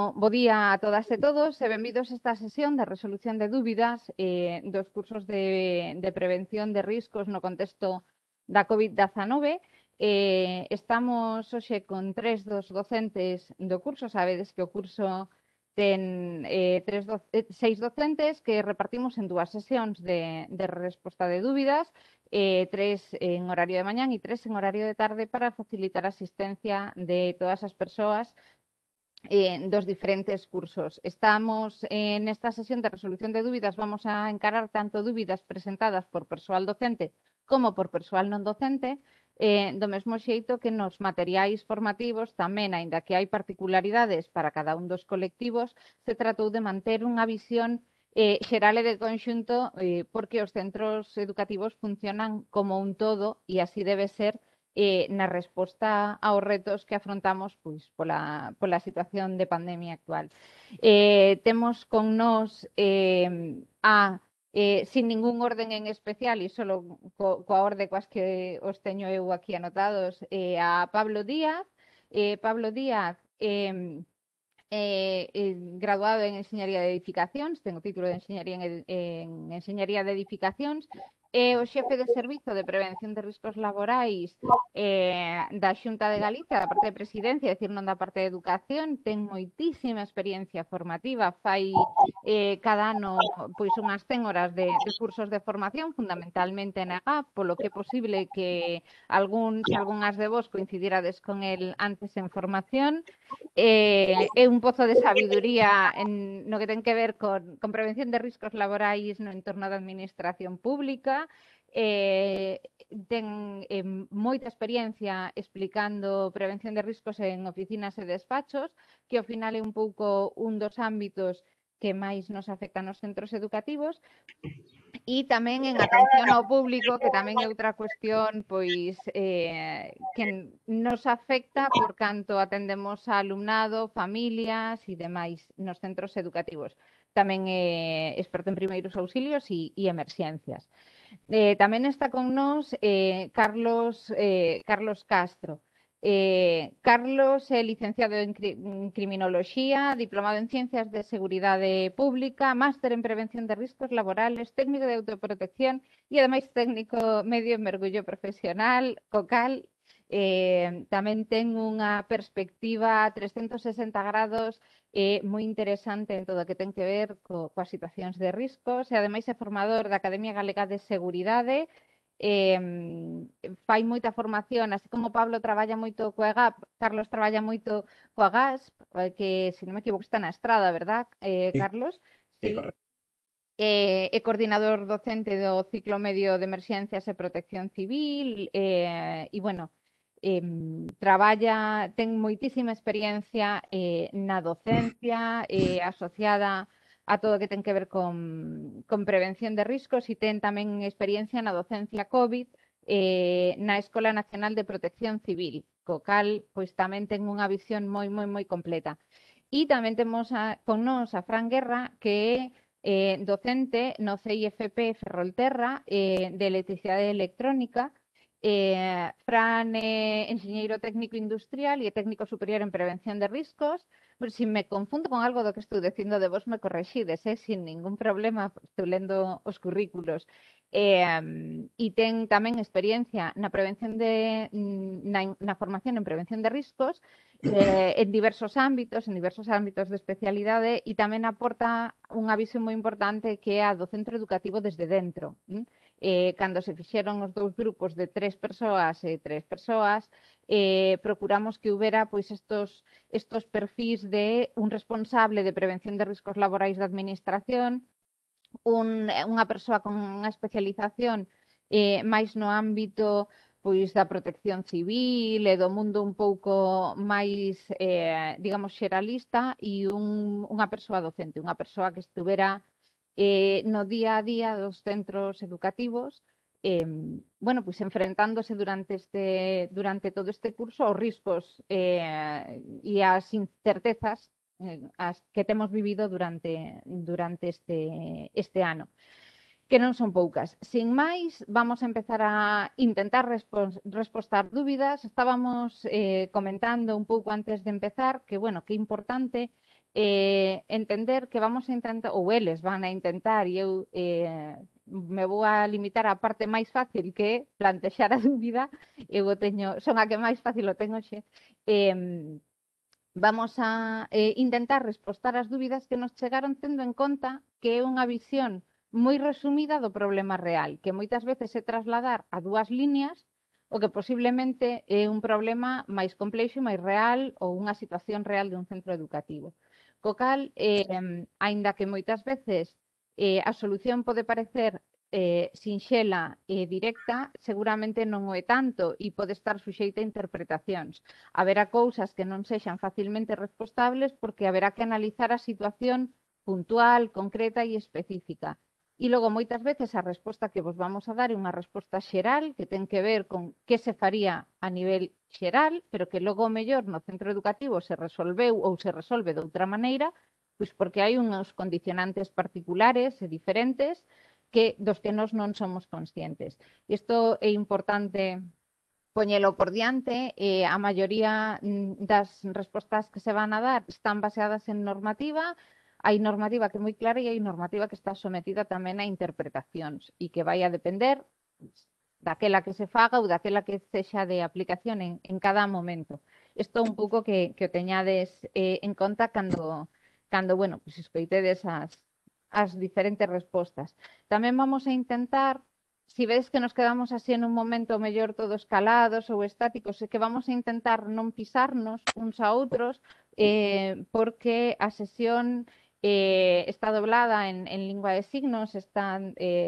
Bo día a todas e todos e benvidos a esta sesión de resolución de dúbidas dos cursos de prevención de riscos no contexto da COVID-19. Estamos hoxe con tres dos docentes do curso. Sabedes que o curso ten seis docentes que repartimos en dúas sesións de resposta de dúbidas, tres en horario de mañán e tres en horario de tarde para facilitar a asistencia de todas as persoas dos diferentes cursos. Estamos en esta sesión de resolución de dúbidas, vamos a encarar tanto dúbidas presentadas por persoal docente como por persoal non docente, do mesmo xeito que nos materiais formativos tamén, aínda que hai particularidades para cada un dos colectivos, se tratou de manter unha visión xeral e de conxunto porque os centros educativos funcionan como un todo e así debe ser na resposta aos retos que afrontamos pola situación de pandemia actual. Temos con nós sin ningún orden en especial e solo coa orde coas que os teño eu aquí anotados, a Pablo Díaz. Pablo Díaz graduado en Enxeñaría de Edificacións, ten o título de en Enxeñaría de Edificacións, é o xefe de Servizo de Prevención de Riscos Laborais da Xunta de Galicia, da parte de Presidencia, é dicir, non da parte de Educación. Ten moitísima experiencia formativa, fai cada ano pois unhas 100 horas de cursos de formación, fundamentalmente en EGAP, polo que é posible que algunhas de vos coincidirades con el antes en formación. É un pozo de sabiduría no que ten que ver con prevención de riscos laborais no entorno da administración pública. Ten moita experiencia explicando prevención de riscos en oficinas e despachos, que ao final é un pouco un dos ámbitos que máis nos afectan nos centros educativos. E tamén en atención ao público, que tamén é outra cuestión pois que nos afecta por canto atendemos a alumnado, familias e demais nos centros educativos. Tamén é experto en primeiros auxilios e emerxencias. Tamén está con nós Carlos Castro. Carlos é licenciado en Criminoloxía, diplomado en Ciencias de Seguridade Pública, máster en Prevención de Riscos Laborales, técnico de autoprotección e ademais técnico medio en mergullo profesional, co cal tamén ten unha perspectiva 360 grados moi interesante en todo o que ten que ver coas situacións de riscos, e ademais é formador da Academia Galega de Seguridade. Fai moita formación, así como Pablo traballa moito coa EGAP, Carlos traballa moito coa GASP, que, se non me equivoco, está na Estrada, verdad, Carlos? Sí, Sí. correcto. É coordinador docente do ciclo medio de emerxencias e protección civil, e, bueno, ten moitísima experiencia na docencia asociada a todo o que ten que ver con prevención de riscos, e ten tamén experiencia na docencia COVID na Escola Nacional de Protección Civil, co cal pois tamén ten unha visión moi completa. E tamén temos con nós a Fran Guerra, que é docente no CIFP Ferrolterra de Electricidade Electrónica. Fran é enxeñeiro técnico industrial e técnico superior en prevención de riscos. Pero se me confundo con algo do que estou dicindo de vos, me correxides, sin ningún problema, estou lendo os currículos. E ten tamén experiencia na prevención na formación en prevención de riscos en diversos ámbitos de especialidade, e tamén aporta unha visión moi importante que é a do centro educativo desde dentro. Cando se fixeron os dous grupos de 3 persoas e 3 persoas, procuramos que houbera pois estos perfis de un responsable de prevención de riscos laborais da administración, unha persoa con unha especialización máis no ámbito pois da protección civil e do mundo un pouco máis, digamos, xeralista, e unha persoa docente, unha persoa que estuvera no día a día dos centros educativos, bueno, pois enfrentándose durante todo este curso aos riscos e ás incertezas as que temos vivido durante este ano, que non son poucas. Sin máis, vamos a empezar a intentar respostar dúbidas. Estábamos comentando un pouco antes de empezar que, bueno, que é importante entender que vamos a intentar, ou eles van a intentar, e eu me vou a limitar á parte máis fácil, que é plantexar a dúbida. Eu o teño, son a que máis fácil o tengo xe. Vamos a intentar respostar as dúbidas que nos chegaron tendo en conta que é unha visión moi resumida do problema real, que moitas veces é trasladar a dúas líneas o que posiblemente é un problema máis complexo e máis real ou unha situación real de un centro educativo. Co cal, aínda que moitas veces a solución pode parecer sinxela e directa, seguramente non o é tanto e pode estar suxeita a interpretacións. Haberá cousas que non sexan facilmente respostables porque haberá que analizar a situación puntual, concreta e específica. E logo, moitas veces, a resposta que vos vamos a dar é unha resposta xeral que ten que ver con que se faría a nivel xeral, pero que logo o mellor no centro educativo se resolveu ou se resolve de outra maneira, pois porque hai uns condicionantes particulares e diferentes dos que nós non somos conscientes. Isto é importante poñelo por diante. A maioría das respostas que se van a dar están baseadas en normativa. Hai normativa que é moi clara e hai normativa que está sometida tamén a interpretacións e que vai a depender daquela que se faga ou daquela que sexa de aplicación en cada momento. Isto un pouco que o teñades en conta cando bueno, pues escoitedes as diferentes respostas. Tamén vamos a intentar, si vedes que nos quedamos así en un momento mellor todos calados ou estáticos, é que vamos a intentar non pisarnos uns a outros porque a sesión está doblada en lingua de signos, está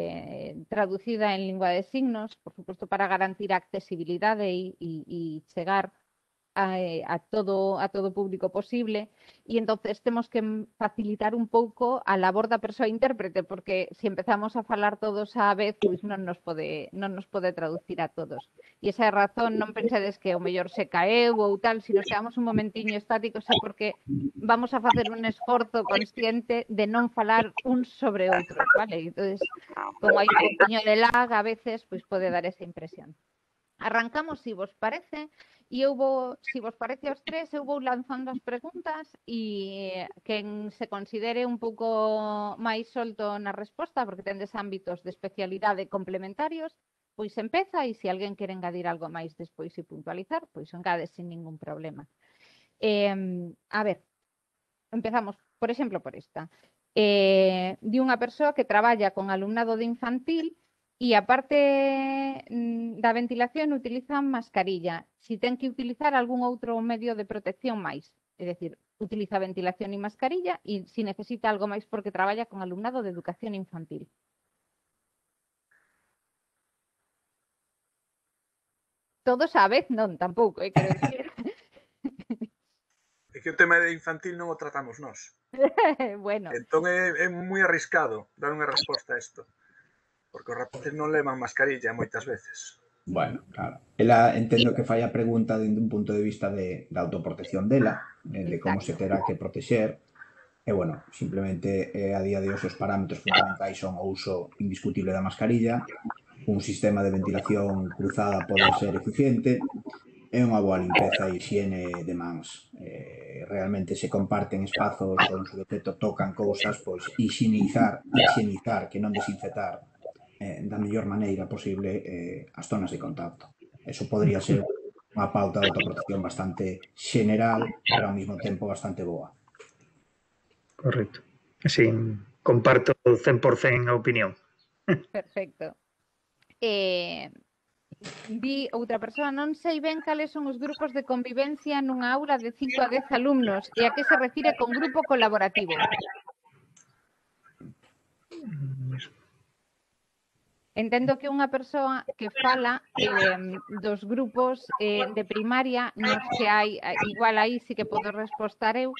traducida en lingua de signos, por supuesto para garantir a accesibilidade e chegar a todo público posible, e entonces temos que facilitar un pouco a labor da persoa intérprete, porque se empezamos a falar todos á vez, pois non nos pode traducir a todos. E esa é a razón, non pensedes que o mellor se caeu ou tal, se nos quedamos un momentiño estáticos é porque vamos a facer un esforzo consciente de non falar uns sobre outros, vale? Entonces, como hai un pouquiño de lag, a veces, pois pode dar esa impresión. Arrancamos, se vos parece, e eu vou, se vos parece aos tres, eu vou lanzando as preguntas e quen se considere un pouco máis solto na resposta, porque tendes ámbitos de especialidade complementarios, pois empeza, e se alguén quere engadir algo máis despois e puntualizar, pois engade sin ningún problema. A ver, empezamos, por exemplo, por esta. De unha persoa que traballa con alumnado de infantil e a parte da ventilación utilizan mascarilla. Si ten que utilizar algún outro medio de protección máis, é dicir, utiliza ventilación e mascarilla, e si necesita algo máis porque traballa con alumnado de educación infantil. Todos á vez non, tampouco, quero dicir. É que o tema de infantil non o tratamos nós. Bueno. Entón é moi arriscado dar unha resposta a isto. Porque os rapaces non levan mascarilla moitas veces. Bueno, claro. Ela entendo que fai a pregunta dende un punto de vista da autoprotección dela, de como se terá que protexer. E, bueno, simplemente a día de hoxe os parámetros fundamentais son o uso indiscutible da mascarilla, un sistema de ventilación cruzada pode ser eficiente, e unha boa limpeza e higiene de mans. Realmente se comparten espazos onde o defecto tocan cousas, pois higienizar, que non desinfectar da mellor maneira posible as zonas de contacto. Eso podría ser unha pauta de autoprotección bastante general, pero ao mesmo tempo bastante boa. Correcto. Sí, comparto 100% a opinión. Perfecto. Vi outra persoa, non sei ben cales son os grupos de convivencia nunha aula de 5 a 10 alumnos e a que se refire con grupo colaborativo. Entendo que unha persoa que fala dos grupos de primaria nos que hai, igual aí sí que podo respostar eu,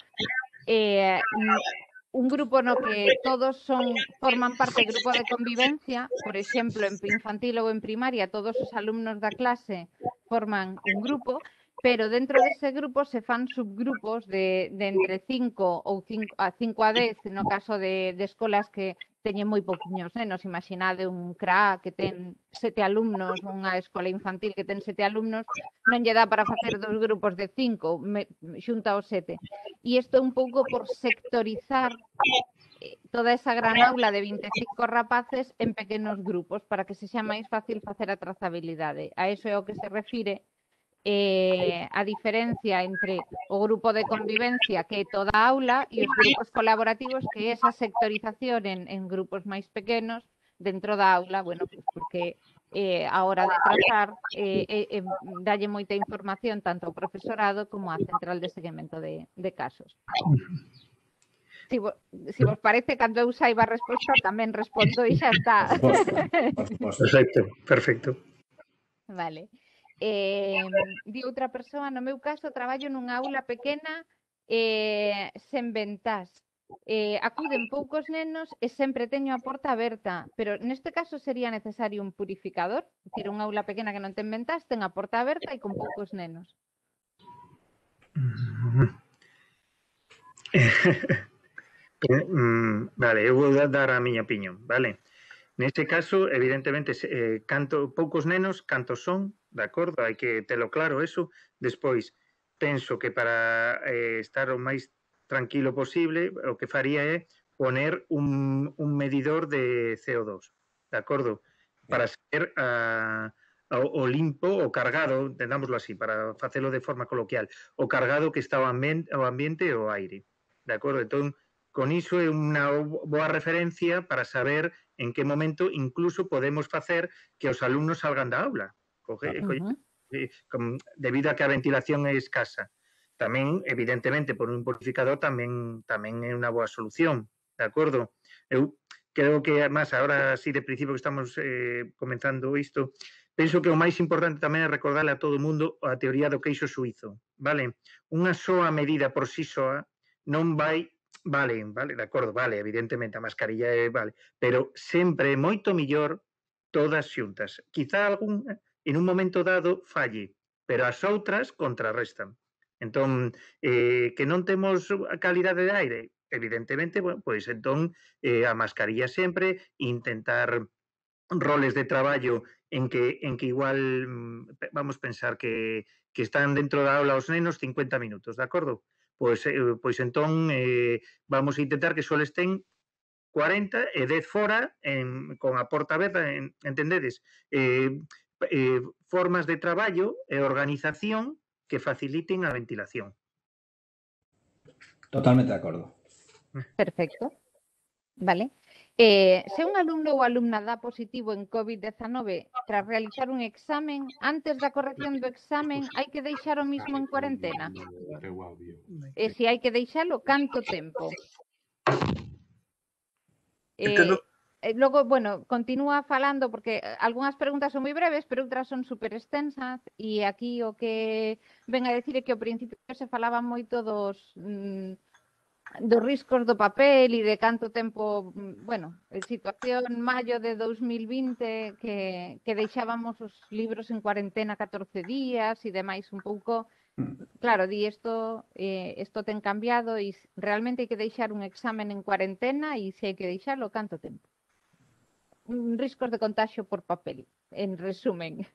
un grupo no que todos forman parte do grupo de convivencia, por exemplo, en infantil ou en primaria, todos os alumnos da clase forman un grupo, pero dentro dese grupo se fan subgrupos de entre 5 ou 5 a 10, no caso de escolas que teñen moi pouquiños nenos. Imaginade un CRA que ten 7 alumnos, unha escola infantil que ten 7 alumnos, non lle dá para facer 2 grupos de 5, xunta os 7. E isto é un pouco por sectorizar toda esa gran aula de 25 rapaces en pequenos grupos para que se xa máis fácil facer a trazabilidade. A iso é o que se refire a diferencia entre o grupo de convivencia, que é toda a aula, e os grupos colaborativos, que é esa sectorización en grupos máis pequenos dentro da aula, bueno, pues porque a hora de trazar dalle moita información tanto ao profesorado como á central de seguimento de casos. Si vos parece, cando eu saiba a resposta, tamén respondo e xa está. Perfecto, perfecto. Vale. Di outra persoa, no meu caso, traballo nunha aula pequena sen ventás. Acuden poucos nenos e sempre teño a porta aberta, pero neste caso sería necesario un purificador, é dicir, unha aula pequena que non ten ventás, ten a porta aberta e con poucos nenos. Vale, eu vou dar a miña opinión, vale? Neste caso, evidentemente, poucos nenos, cantos son, de acordo, hai que telo claro eso. Despois, penso que para estar o máis tranquilo posible, o que faría é poner un medidor de CO2, de acordo? Para ser o limpo, o cargado, entendámoslo así, para facelo de forma coloquial, o cargado que está o ambiente e o aire, de acordo? Entón, con iso é unha boa referencia para saber en que momento incluso podemos facer que os alumnos salgan da aula, debido a que a ventilación é escasa. Tamén, evidentemente, por un purificador tamén é unha boa solución, de acordo? Eu creo que, además, agora así de principio que estamos comenzando isto, penso que o máis importante tamén é recordarle a todo o mundo a teoría do queixo suizo, vale? Unha soa medida por si soa non vai. Vale, de acordo, vale, evidentemente a mascarilla vale, pero sempre é moito mellor todas xuntas. Quizá algún en un momento dado falle, pero as outras contrarrestan. Entón, que non temos a calidade de aire, evidentemente, bueno, pois entón a mascarilla sempre, intentar roles de traballo en que igual vamos pensar que están dentro da aula os nenos 50 minutos, de acordo? Pois entón vamos a intentar que só estén 40 e 10 fora con a porta aberta, entendedes? Formas de traballo e organización que faciliten a ventilación. Totalmente de acordo. Perfecto. Vale. Se un alumno ou alumna dá positivo en COVID-19 tras realizar un examen, antes da corrección do examen, hai que deixar o mismo en cuarentena? E se hai que deixalo, canto tempo? Logo, bueno, continúa falando, porque algunhas preguntas son moi breves, pero outras son super extensas, e aquí o que ven a decir é que ao principio se falaba moito dos riscos do papel e de canto tempo, bueno, situación maio de 2020 que deixábamos os libros en cuarentena 14 días e demais un pouco. Claro, di isto ten cambiado e realmente hai que deixar un examen en cuarentena e se hai que deixalo, canto tempo? Riscos de contagio por papel, en resumen.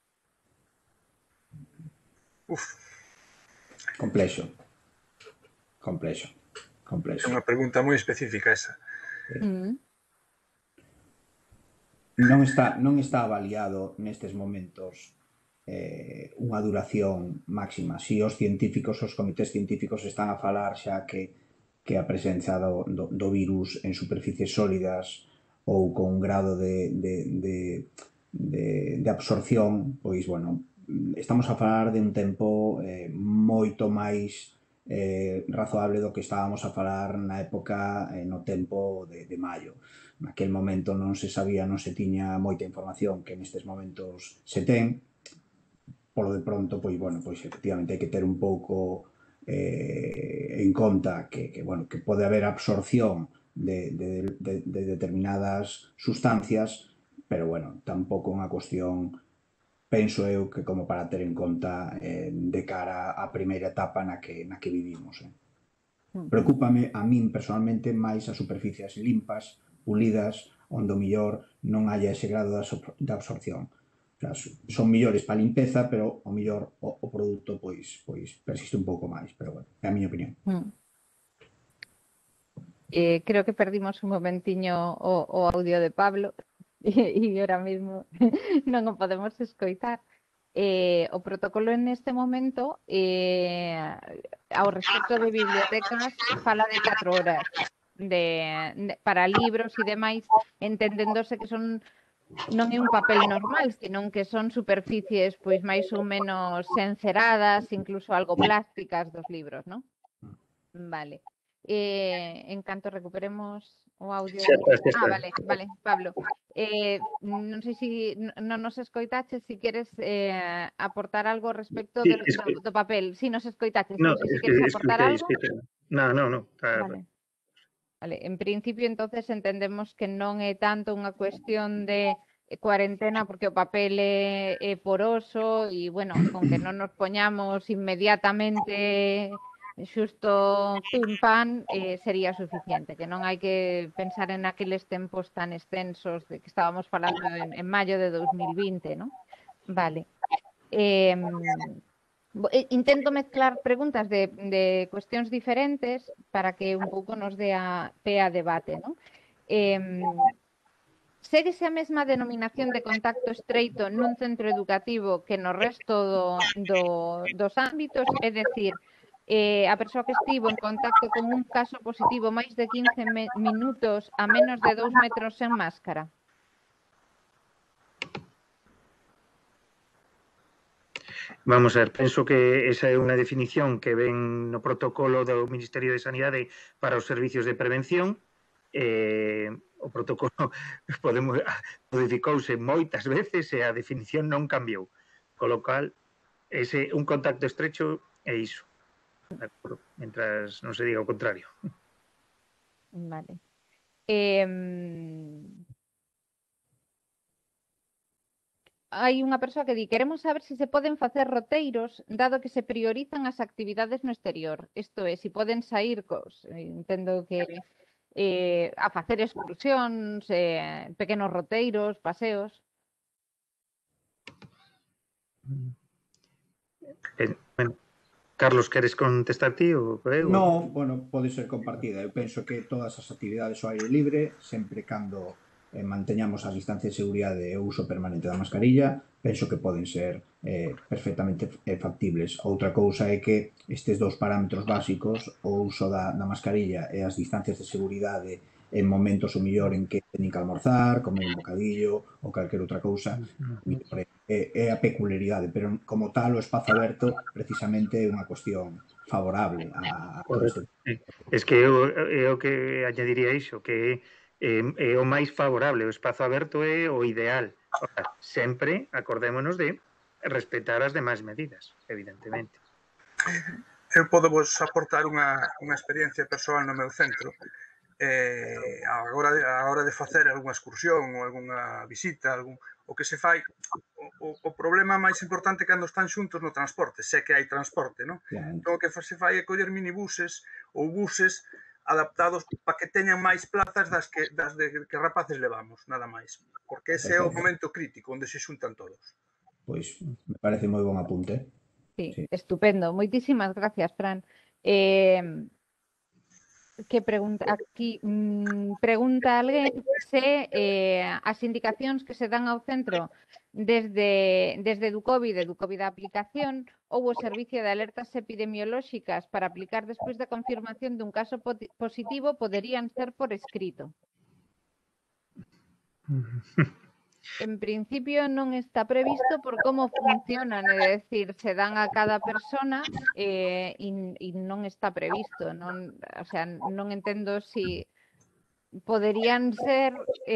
Complexo. É unha pregunta moi específica esa. Non está avaliado nestes momentos unha duración máxima. Si os científicos, os comités científicos están a falar xa que a presenza do virus en superficies sólidas ou con un grado de absorción, pois, bueno, estamos a falar de un tempo moito máis razoable do que estábamos a falar na época, no tempo de maio. Naquel momento non se sabía, non se tiña moita información que nestes momentos se ten. Polo de pronto, pois, bueno, pois efectivamente hai que ter un pouco en conta que pode haber absorción de determinadas sustancias, pero, bueno, tampouco unha cuestión, penso eu, que como para ter en conta de cara á primeira etapa na que vivimos. Preocúpame a min personalmente máis as superficies limpas pulidas, onde o mellor non haya ese grado de absorción. O sea, son mellores para a limpeza, pero o mellor o produto pois persiste un pouco máis, pero bueno, é a miña opinión. Creo que perdimos un momentiño o audio de Pablo e ahora mismo non o podemos escoitar. O protocolo neste momento ao respecto de bibliotecas fala de 4 horas para libros e demais, entendéndose que non é un papel normal, senón que son superficies pois máis ou menos enceradas, incluso algo plásticas dos libros, non? Vale. En canto recuperemos o audio... Vale, Pablo. Non sei se non nos escoitaches, se queres aportar algo respecto do papel. Si nos escoitaches, non sei se queres aportar algo. No. Vale, en principio, entonces, entendemos que non é tanto unha cuestión de cuarentena porque o papel é poroso e, bueno, con que non nos poñamos inmediatamente xusto pim pam sería suficiente, que non hai que pensar en aqueles tempos tan extensos de que estábamos falando en maio de 2020, ¿no? Vale. Intento mezclar preguntas de cuestións diferentes para que un pouco nos dé pé a debate, ¿no? Séguese a mesma denominación de contacto estreito nun centro educativo que no resto dos ámbitos, é dicir, a persoa que estivo en contacto con un caso positivo máis de 15 minutos a menos de 2 metros sen máscara? Vamos a ver, penso que esa é unha definición que ven no protocolo do Ministerio de Sanidade para os servicios de prevención. O protocolo modificouse moitas veces e a definición non cambiou. Con lo cual, un contacto estrecho é iso. Mientras non se diga o contrario. Vale. Hai unha persoa que di: queremos saber se se poden facer roteiros dado que se priorizan as actividades no exterior. Isto é, se poden sair entendo que a facer excursións, pequenos roteiros, paseos. Bueno, Carlos, queres contestar ti ou eu? No, bueno, pode ser compartida. Eu penso que todas as actividades ao aire libre, sempre cando manteñamos as distancias de seguridade e o uso permanente da mascarilla, penso que poden ser perfectamente factibles. Outra cousa é que estes dous parámetros básicos, o uso da mascarilla e as distancias de seguridade en momentos o mellor en que teñen que almorzar, comer un bocadillo ou calquer outra cousa, é a peculiaridade, pero como tal o espazo aberto precisamente é unha cuestión favorable a Correcto. Es que é o que añadiría iso, que é o máis favorable, o espazo aberto é o ideal. Ahora, sempre acordémonos de respetar as demais medidas, evidentemente. Eu podo vos aportar unha experiencia persoal no meu centro. A hora de facer algunha excursión ou algunha visita, o que se fai, o problema máis importante é cando están xuntos no transporte, se que hai transporte, non? Entón o que se fai é coller minibuses ou buses adaptados para que teñan máis plazas das que rapaces levamos, nada máis, porque ese é o momento crítico onde se xuntan todos. Pois me parece moi bon apunte. Sí, estupendo. Moitísimas gracias, Fran. Que pregunta aquí pregunta alguén se as indicacións que se dan ao centro desde Educovid a aplicación ou o servicio de alertas epidemiolóxicas para aplicar despois da confirmación dun caso positivo poderían ser por escrito. En principio non está previsto por como funcionan, é dicir, se dan a cada persona e non está previsto. O sea, non entendo se poderían ser...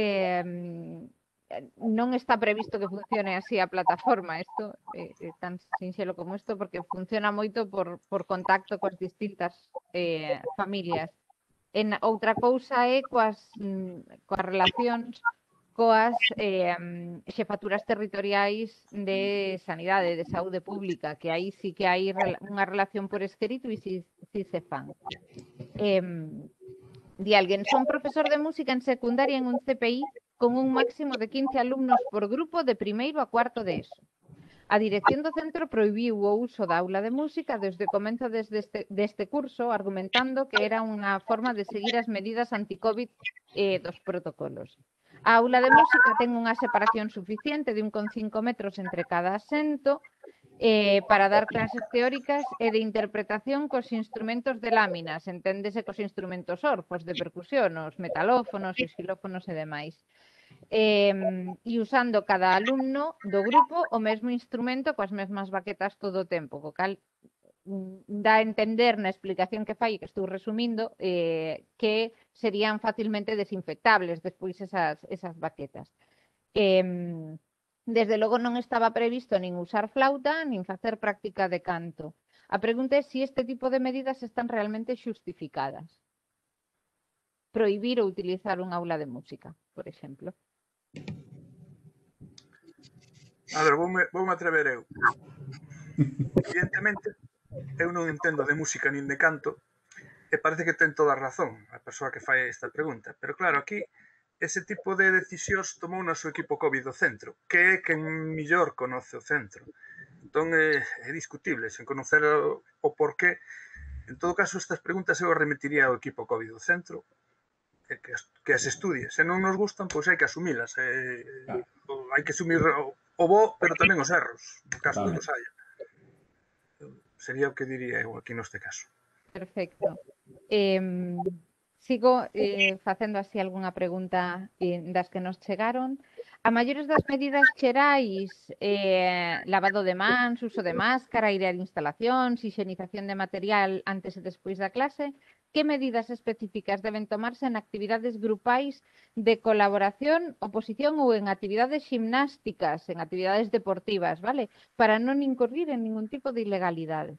non está previsto que funcione así a plataforma. Isto é tan sinxelo como isto porque funciona moito por contacto coas distintas familias. Outra cousa é coas relacións coas xefaturas territoriais de sanidade, de saúde pública, que aí sí que hai unha relación por escrito e si se fan. Di alguén, son profesor de música en secundaria en un CPI con un máximo de 15 alumnos por grupo de primeiro a cuarto de ESO. A dirección do centro prohibiu o uso da aula de música desde o comezo deste curso, argumentando que era unha forma de seguir as medidas anti-COVID dos protocolos. A aula de música ten unha separación suficiente de 1,5 metros entre cada asento para dar clases teóricas e de interpretación cos instrumentos de láminas, enténdese cos instrumentos orfos de percusión, os metalófonos, os xilófonos e demais. E usando cada alumno do grupo o mesmo instrumento coas mesmas baquetas todo o tempo, co cal dá a entender na explicación que fai, que estou resumindo, que serían facilmente desinfectables despois esas baquetas. Desde logo non estaba previsto nin usar flauta nin facer práctica de canto. A pregunta é se este tipo de medidas están realmente xustificadas. Prohibir ou utilizar un aula de música, por exemplo. A ver, voume atrever eu. Evidentemente, eu non entendo de música nin de canto, e parece que ten toda a razón a persoa que fai esta pregunta. Pero claro, aquí, ese tipo de decisións tomou no seu equipo COVID do centro, que é quen millor conoce o centro. Entón, é discutible, sen conocer o porqué. En todo caso, estas preguntas eu remitiría ao equipo COVID do centro, que as estudie. Se non nos gustan, pois hai que asumilas. Hai que asumir o bo, pero tamén os erros, no caso de que os haya. Sería o que diría eu aquí neste caso. Perfecto. Sigo facendo así algunha pregunta das que nos chegaron. A maiores das medidas xerais, lavado de mans, uso de máscara, airear instalacións, higienización de material antes e despois da clase, que medidas específicas deben tomarse en actividades grupais de colaboración, oposición ou en actividades ximnásticas, en actividades deportivas, vale? Para non incurrir en ningún tipo de ilegalidade.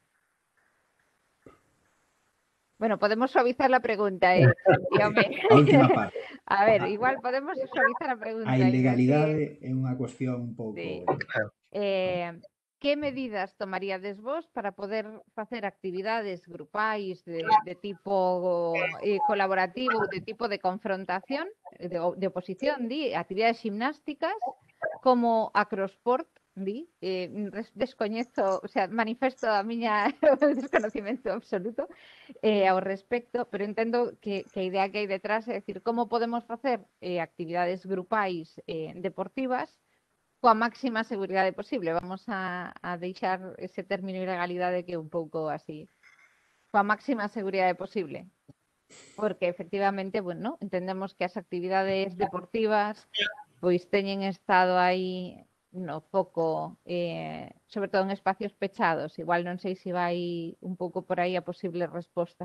Bueno, podemos suavizar la pregunta, A última parte. A ver, igual podemos suavizar a pregunta. A ilegalidade é unha cuestión un pouco... Sí. Que medidas tomaríades vos para poder facer actividades grupais de tipo colaborativo ou de tipo de confrontación, de oposición, actividades ximnásticas, como acrosport, descoñezo, o sea, manifesto a miña desconocimento absoluto ao respecto, pero entendo que a idea que hai detrás é decir, como podemos facer actividades grupais deportivas coa máxima seguridade posible. Vamos a deixar ese término ilegalidade que é un pouco así, coa máxima seguridade posible. Porque efectivamente, bueno, entendemos que as actividades deportivas pois teñen estado aí no foco, sobre todo en espacios pechados. Igual non sei se vai un pouco por aí a posible resposta.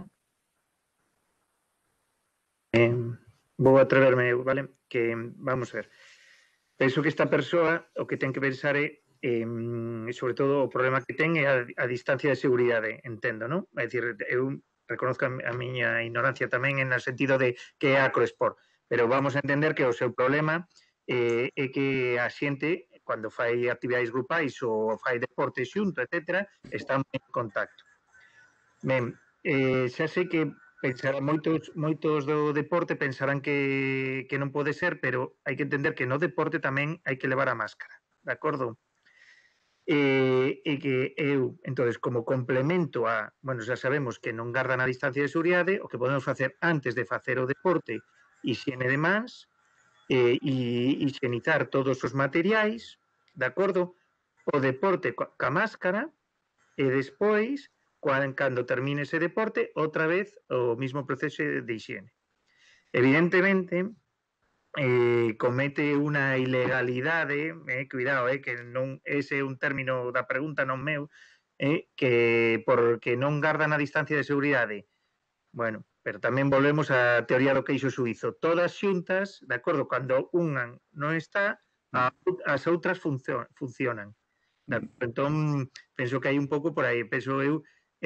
Vou atreverme, vale? Que vamos a ver. Penso que esta persoa o que ten que pensar é, sobre todo, o problema que ten é a distancia de seguridade, entendo, non? É dicir, eu reconozco a miña ignorancia tamén en o sentido de que é acrosport, pero vamos a entender que o seu problema é que a xente, cando fai actividades grupais ou fai deporte xunto, etc., está moi en contacto. Ben, xa sei que pensarán moitos do deporte pensarán que non pode ser, pero hai que entender que no deporte tamén hai que levar a máscara, de acordo? E que eu, entonces, como complemento a, bueno, xa sabemos que non gardan a distancia de seguridade, o que podemos facer antes de facer o deporte, higiene de mans, e higienizar todos os materiais, de acordo? O deporte ca máscara, e despois, cando termine ese deporte, outra vez o mismo proceso de higiene. Evidentemente, comete unha ilegalidade, cuidado, que non ese é un término da pregunta non meu, que porque non gardan a distancia de seguridade. Bueno, pero tamén volvemos á teoría do queixo suizo. Todas xuntas, de acordo, cando unha non está, as outras funcionan. Entón, penso que hai un pouco por aí. Penso eu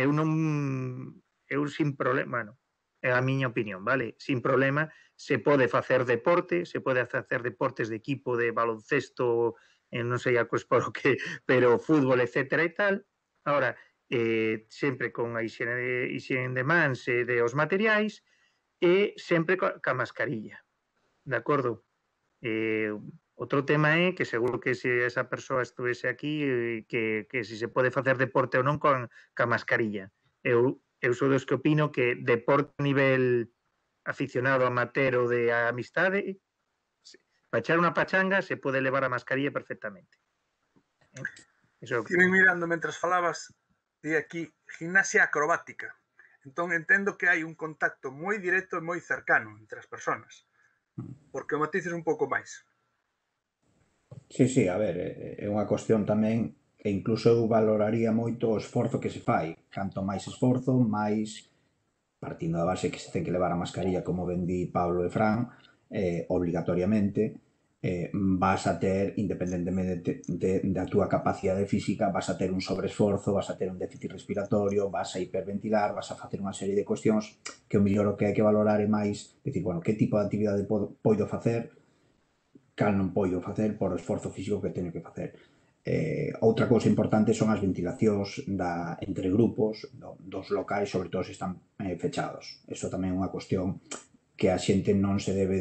sin problema, bueno, é a miña opinión, vale? Sin problema, se pode facer deporte, se pode facer deportes de equipo de baloncesto, non sei a cospor o que, pero fútbol, etcétera e tal. Ahora, sempre con a higiene de mans e de os materiais, e sempre ca mascarilla, de acordo? Outro tema é que seguro que se esa persoa estuvese aquí que se pode facer deporte ou non ca mascarilla. Eu sou dos que opino que deporte a nivel aficionado, amateur ou de amistade, para echar unha pachanga se pode levar a mascarilla perfectamente. Eso é o que... Estive mirando mentras falabas e aquí gimnasia acrobática. Entón entendo que hai un contacto moi directo e moi cercano entre as persoas. Porque o matices un pouco máis. Sí, a ver, é unha cuestión tamén que incluso eu valoraría moito o esforzo que se fai. Canto máis esforzo, máis, partindo da base que se ten que levar a mascarilla, como ben di Pablo e Fran, obligatoriamente, vas a ter, independentemente da túa capacidade física, vas a ter un sobreesforzo, vas a ter un déficit respiratorio, vas a hiperventilar, vas a facer unha serie de cuestións que o mellor o que hai que valorar é máis, decir, bueno, que tipo de actividade podo facer, cal non podo facer por o esforzo físico que teño que facer. Outra cousa importante son as ventilacións entre grupos dos locais, sobre todo se están fechados. Eso tamén é unha cuestión que a xente non se debe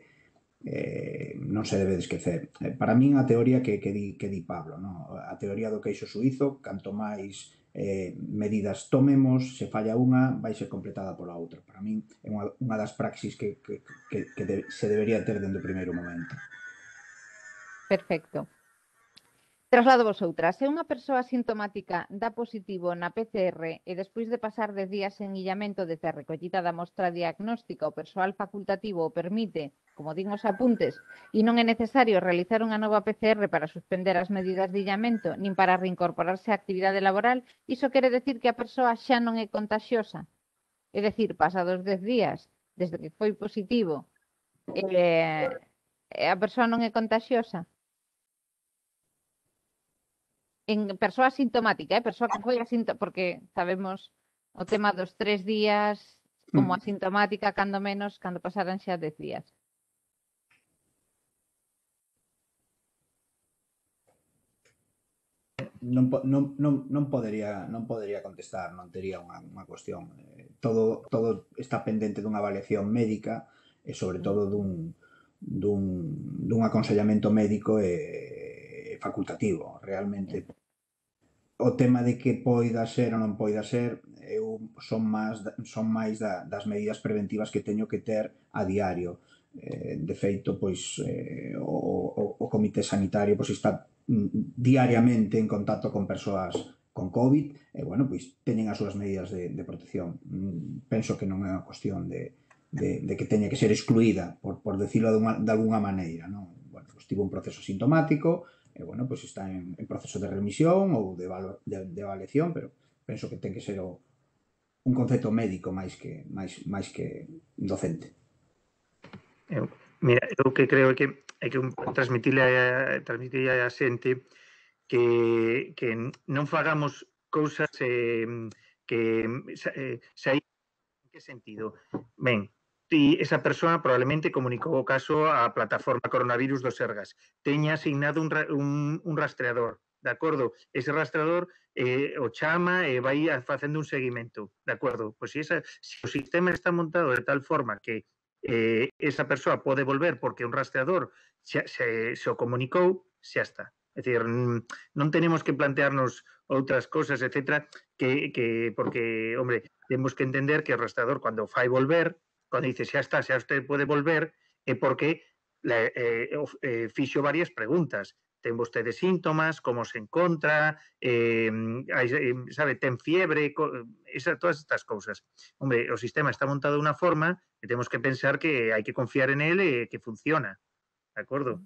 de esquecer. Para min a teoría que di Pablo, no? A teoría do queixo suízo, canto máis medidas tomemos, se falla unha, vai ser completada pola outra. Para min é unha das praxis que se debería ter dende o primeiro momento. Perfecto. Traslado vosotras. Se unha persoa sintomática dá positivo na PCR e despois de pasar 10 días en illamento desde a recollida da mostra diagnóstica o persoal facultativo o permite, como din os apuntes, e non é necesario realizar unha nova PCR para suspender as medidas de illamento nin para reincorporarse á actividade laboral, iso quere decir que a persoa xa non é contagiosa. É dicir, pasados 10 días desde que foi positivo, a persoa non é contagiosa. En persoa asintomática, persoa que foi asintomática, porque sabemos o tema dos 3 días como asintomática, cando menos, cando pasaran xa 10 días. Non podería contestar, non tería unha cuestión. Todo está pendente dunha avaliación médica e sobre todo dun aconsellamento médico e facultativo. Realmente o tema de que poida ser ou non poida ser, eu son máis das medidas preventivas que teño que ter a diario. De feito, pois o comité sanitario pois está diariamente en contacto con persoas con COVID e, bueno, pois teñen as súas medidas de protección. Penso que non é unha cuestión de que teña que ser excluída, por decirlo de alguna maneira, non? Bueno, pois tivo un proceso sintomático e, bueno, pois está en proceso de remisión ou de avaliación, pero penso que ten que ser un concepto médico máis que docente. Mira, eu que creo que hai que transmitirle a xente que non fagamos cousas que saí. En que sentido? Ben, esa persoa probablemente comunicou o caso á plataforma coronavirus do Sergas. Teña asignado un rastreador, de acordo? Ese rastreador o chama e vai facendo un seguimento, de acordo? Pois se o sistema está montado de tal forma que esa persoa pode volver porque un rastreador se o comunicou, xa está. É dicir, non tenemos que plantearnos outras cosas, etcétera, porque, hombre, temos que entender que o rastreador, cando fai volver, cando dice xa está, xa usted pode volver, é porque fixo varias preguntas. Ten vostede síntomas, como se encontra, sabe, ten fiebre, todas estas cousas. Hombre, o sistema está montado de unha forma que temos que pensar que hai que confiar en él e que funciona. De acordo?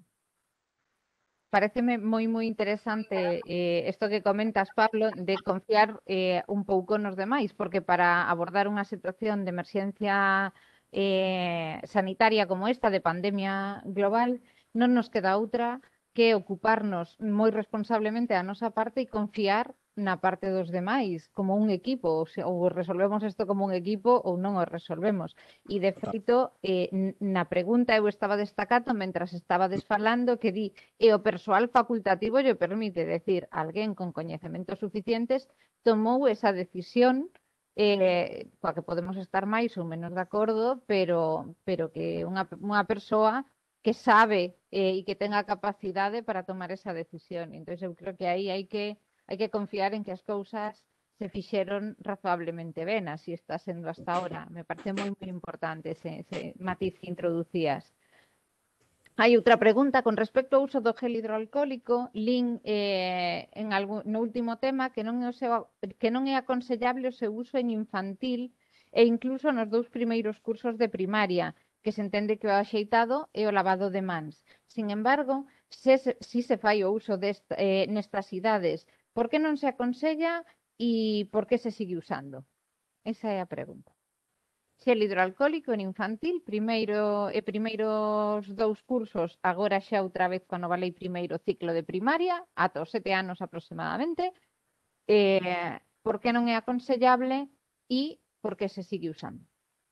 Paréceme moi interesante isto que comentas, Pablo, de confiar un pouco nos demais, porque para abordar unha situación de emerxencia sanitaria como esta, de pandemia global, non nos queda outra que ocuparnos moi responsablemente a nosa parte e confiar na parte dos demais, como un equipo, ou resolvemos isto como un equipo ou non o resolvemos. E, de feito, na pregunta eu estaba destacando, mentras estaba desfalando, que di, e o persoal facultativo lle permite, decir, alguén con coñecementos suficientes tomou esa decisión coa que podemos estar máis ou menos de acordo, pero que unha persoa que sabe e que tenga capacidade para tomar esa decisión. Entón, eu creo que aí hai que confiar en que as cousas se fixeron razonablemente ben, así está sendo hasta ahora. Me parece moi importante ese matiz que introducías. Hai outra pregunta con respecto ao uso do gel hidroalcohólico. Lin no último tema que non é aconsellable o seu uso en infantil e incluso nos 2 primeiros cursos de primaria, que se entende que o axeitado é o lavado de mans. Sin embargo, si se fai o uso nestas idades, por que non se aconsella e por que se sigue usando? Esa é a pregunta. Xel hidroalcohólico en infantil, primeiros 2 cursos, agora xa outra vez coa nova lei primeiro ciclo de primaria, ata os 7 anos aproximadamente. Por que non é aconsellable e por que se sigue usando?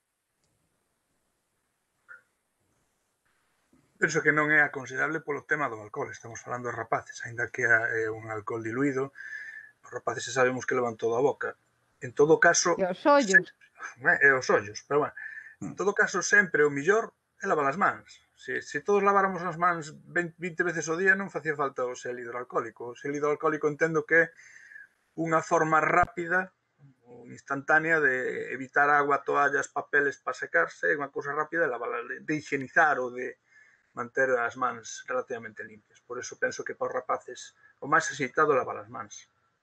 Penso que non é aconsellable polo tema do alcohol. Estamos falando de rapaces, aínda que é un alcohol diluído. Os rapaces sabemos que levan todo a boca. En todo caso... E os ollos. E os ollos, pero bueno. En todo caso, sempre o millor é lavar as mans. Se todos laváramos as mans 20 veces ao día, non facía falta o xel hidroalcohólico. O xel hidroalcohólico entendo que é unha forma rápida ou instantánea de evitar agua, toallas, papeles para secarse, unha cousa rápida de higienizar ou de manter as mans relativamente limpias. Por eso penso que para os rapaces o máis axeitado é lavar as mans.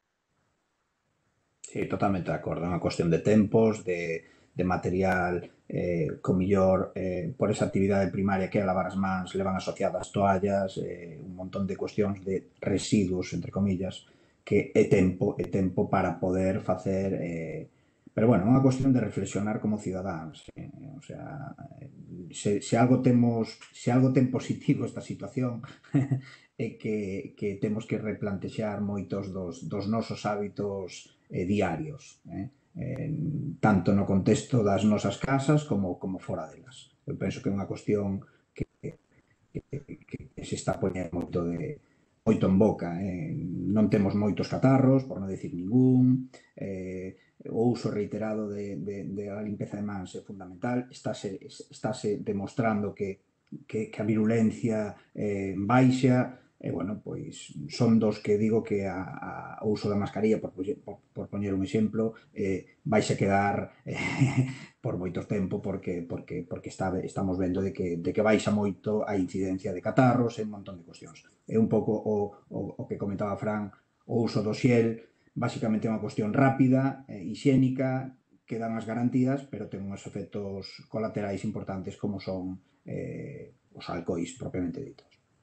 Sí, totalmente de acordo. É unha cuestión de tempos, de material, co millor, por esa actividade primaria que é lavar as mans, levan asociadas toallas, un montón de cuestións de residuos, entre comillas, que é tempo para poder facer... Pero, bueno, é unha cuestión de reflexionar como cidadáns. O sea, se algo ten positivo esta situación é que temos que replantexar moitos dos nosos hábitos diarios, tanto no contexto das nosas casas como fora delas. Eu penso que é unha cuestión que se está poñendo moito en boca. Non temos moitos catarros, por non decir ningún. O uso reiterado da limpeza de mans é fundamental. Estáse demostrando que a virulencia baixa. E, bueno, pois son dos que digo que o uso da mascarilla, por poñer un exemplo, vais a quedar por moito tempo porque estamos vendo de que baixa moito a incidencia de catarros e un montón de cuestións. É un pouco o que comentaba Fran, o uso do xel, basicamente é unha cuestión rápida, higiénica, que dan as garantías, pero ten uns efectos colaterais importantes como son os alcohois propiamente ditos.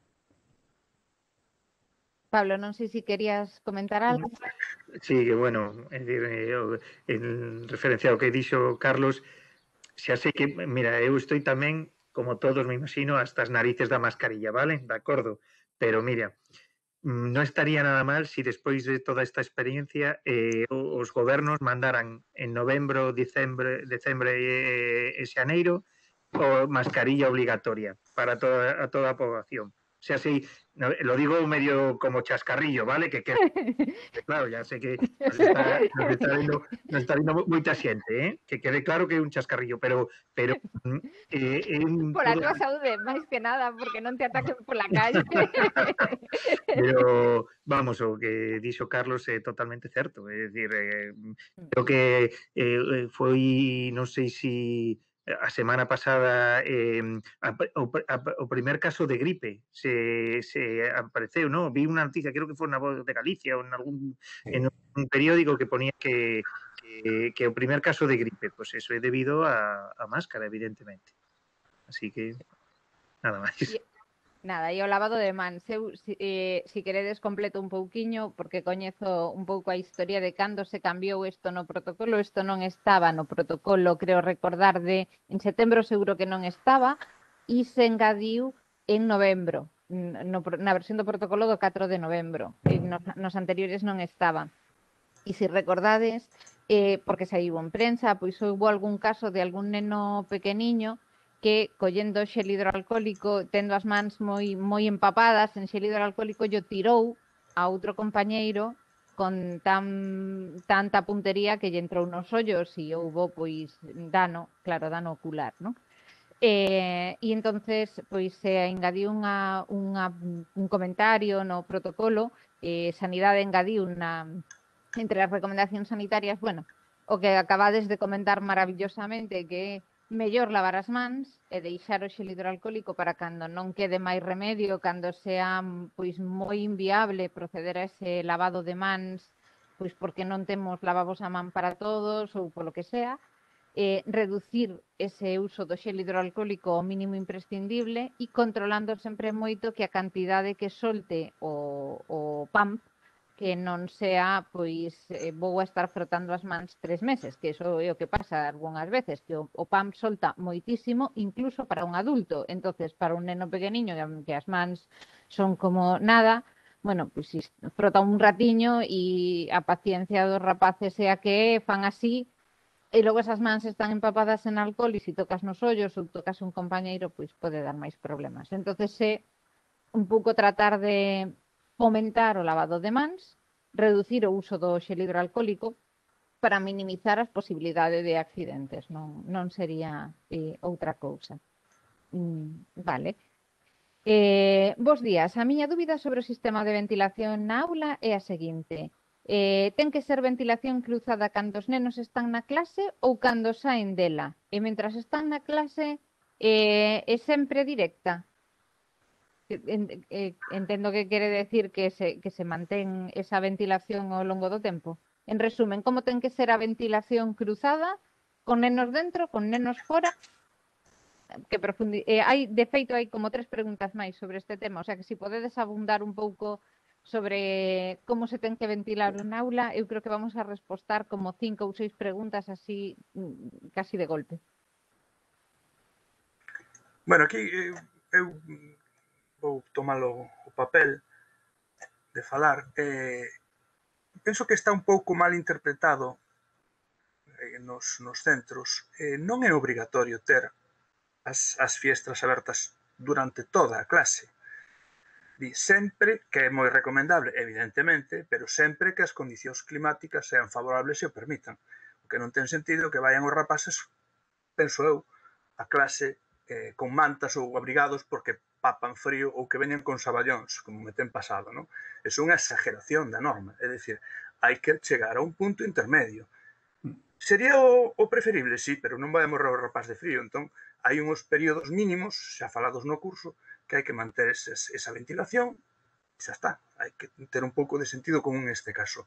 Pablo, non sei se querías comentar algo. Sí, que bueno, en referencia ao que dixo Carlos, xa sei que, mira, eu estou tamén, como todos, me imagino, hasta as narices da mascarilla, vale? De acordo. Pero mira, non estaría nada mal se despois de toda esta experiencia os gobernos mandaran en novembro, decembre e xaneiro mascarilla obligatoria para toda a poboación. O sea, sí, lo digo medio como chascarrillo, ¿vale? Que claro, ya sé que nos está viendo moita xente, que quede claro que é un chascarrillo, pero por a tua saúde, máis que nada, porque non te ataquen pola calle. Pero, vamos, o que dixo Carlos é totalmente certo, é dicir, creo que foi, non sei se a semana pasada o primer caso de gripe se apareceu, non? Vi unha noticia, creo que foi na Voz de Galicia ou en un periódico que ponía que o primer caso de gripe, pues eso é debido a máscara, evidentemente. Así que, nada máis. Nada, e o lavado de mans, se queredes completo un pouquiño, porque coñezo un pouco a historia de cando se cambiou isto no protocolo. Isto non estaba no protocolo, creo recordar, en setembro seguro que non estaba, e se engadiu en novembro, na versión do protocolo do 4 de novembro. Nos anteriores non estaba. E se recordades, porque saiu en prensa, pois houve algún caso de algún neno pequeniño que collendo xel hidroalcohólico, tendo as mans moi empapadas en xel hidroalcohólico, lle tirou a outro compañeiro con tanta puntería que lle entrou nos ollos e houbo pois dano, claro, dano ocular, non? E entonces pois se engadiu un comentario no protocolo, Sanidade engadiu entre as recomendacións sanitarias, bueno, o que acabades de comentar maravillosamente, que é mellor lavar as mans e deixar o xel hidroalcohólico para cando non quede máis remedio, cando sea pois moi inviable proceder a ese lavado de mans, pois porque non temos lavabos a man para todos ou polo que sea, reducir ese uso do xel hidroalcohólico ao mínimo imprescindible e controlando sempre moito que a cantidade que solte o pump que non sea, pois, vou a estar frotando as mans 3 meses, que iso é o que pasa algunhas veces, que o pump solta moitísimo, incluso para un adulto. Entonces, para un neno pequeniño, que as mans son como nada, bueno, pois si frota un ratiño e a paciencia dos rapaces é a que fan así, e logo esas mans están empapadas en alcohol e se tocas nos ollos ou tocas un compañeiro, pois pode dar máis problemas. Entonces, un pouco tratar de fomentar o lavado de mans, reducir o uso do xel hidroalcohólico para minimizar as posibilidades de accidentes, non sería outra cousa. Vale. Bos días, a miña dúbida sobre o sistema de ventilación na aula é a seguinte. Ten que ser ventilación cruzada cando os nenos están na clase ou cando saen dela? E mentras están na clase é sempre directa? Entendo que quere decir que se mantén esa ventilación ao longo do tempo. En resumen, como ten que ser a ventilación cruzada, con nenos dentro, con nenos fora? De feito, hai como 3 preguntas máis sobre este tema, o sea que se podedes abundar un pouco sobre como se ten que ventilar un aula, eu creo que vamos a respostar como 5 ou 6 preguntas así, casi de golpe. Bueno, aquí eu vou tomar o papel de falar. Penso que está un pouco mal interpretado nos centros. Non é obrigatorio ter as fiestras abertas durante toda a clase. Sempre, que é moi recomendable, evidentemente, pero sempre que as condicións climáticas sean favorables e o permitan. O que non ten sentido que vayan os rapaces, penso eu, a clase con mantas ou abrigados porque papan frío ou que veñen con saballóns, como me ten pasado, non? É unha exageración da norma, é dicir, hai que chegar a un punto intermedio. Sería o preferible, sí, pero non vai a morrer o rapaz de frío, entón hai uns períodos mínimos, xa falados no curso, que hai que manter esa ventilación, e xa está, hai que ter un pouco de sentido común neste caso.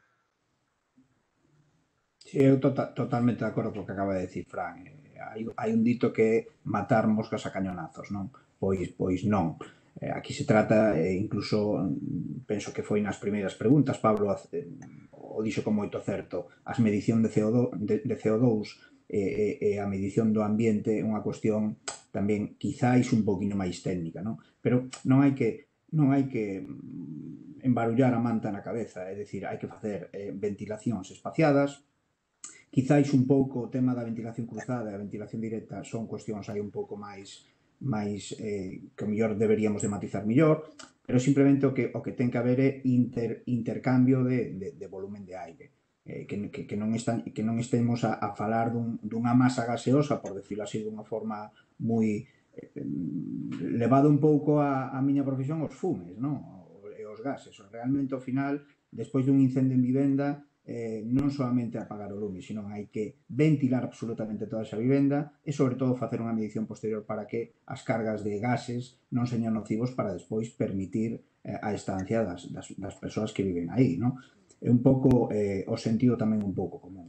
Sí, eu totalmente de acordo co que acaba de decir Fran. Hai un dito que é matar moscas a cañonazos, non? Pois non. Aquí se trata, incluso penso que foi nas primeiras preguntas, Pablo o dixo con moito certo, as medición de CO2 e a medición do ambiente é unha cuestión tamén quizáis un poquinho máis técnica, non? Pero non hai que embarullar a manta na cabeza, é dicir, hai que facer ventilacións espaciadas. Quizáis un pouco o tema da ventilación cruzada e a ventilación directa son cuestións aí un pouco máis que o mellor deberíamos de matizar mellor, pero simplemente o que ten que haber é intercambio de volumen de aire. Que non estemos a falar dunha masa gaseosa, por decirlo así dunha forma moi levado un pouco a miña profesión aos fumes, non? E os gases. Realmente, ao final, despois dun incendio en vivenda, non solamente apagar o lume, sino hai que ventilar absolutamente toda esa vivenda e, sobre todo, facer unha medición posterior para que as cargas de gases non señan nocivos para despois permitir a estancia das persoas que viven aí, non? É un pouco o sentido tamén un pouco común.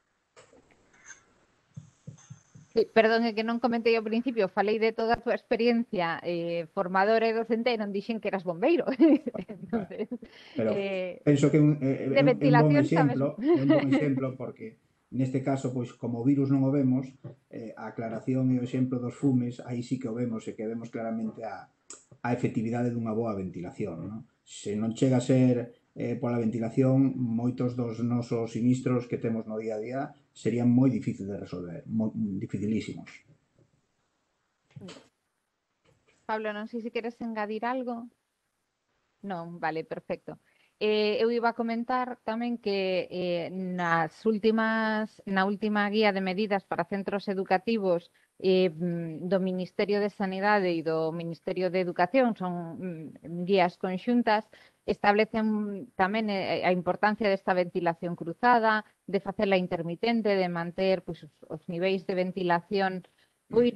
Perdón, é que non comentei ao principio, falei de toda a túa experiencia formadora e docente e non dixen que eras bombeiro. Entonces, pero penso que é un bon exemplo porque neste caso, pois, como o virus non o vemos, a aclaración e o exemplo dos fumes, aí sí que o vemos e que vemos claramente a efectividade dunha boa ventilación, non? Se non chega a ser pola ventilación, moitos dos nosos sinistros que temos no día a día serían moi difíciles de resolver, dificilísimos. Pablo, non sei se queres engadir algo. Non, vale, perfecto. Eu iba a comentar tamén que na última guía de medidas para centros educativos do Ministerio de Sanidade e do Ministerio de Educación, son guías conxuntas, establecen tamén a importancia desta ventilación cruzada, de facela intermitente, de manter pois, os niveis de ventilación pois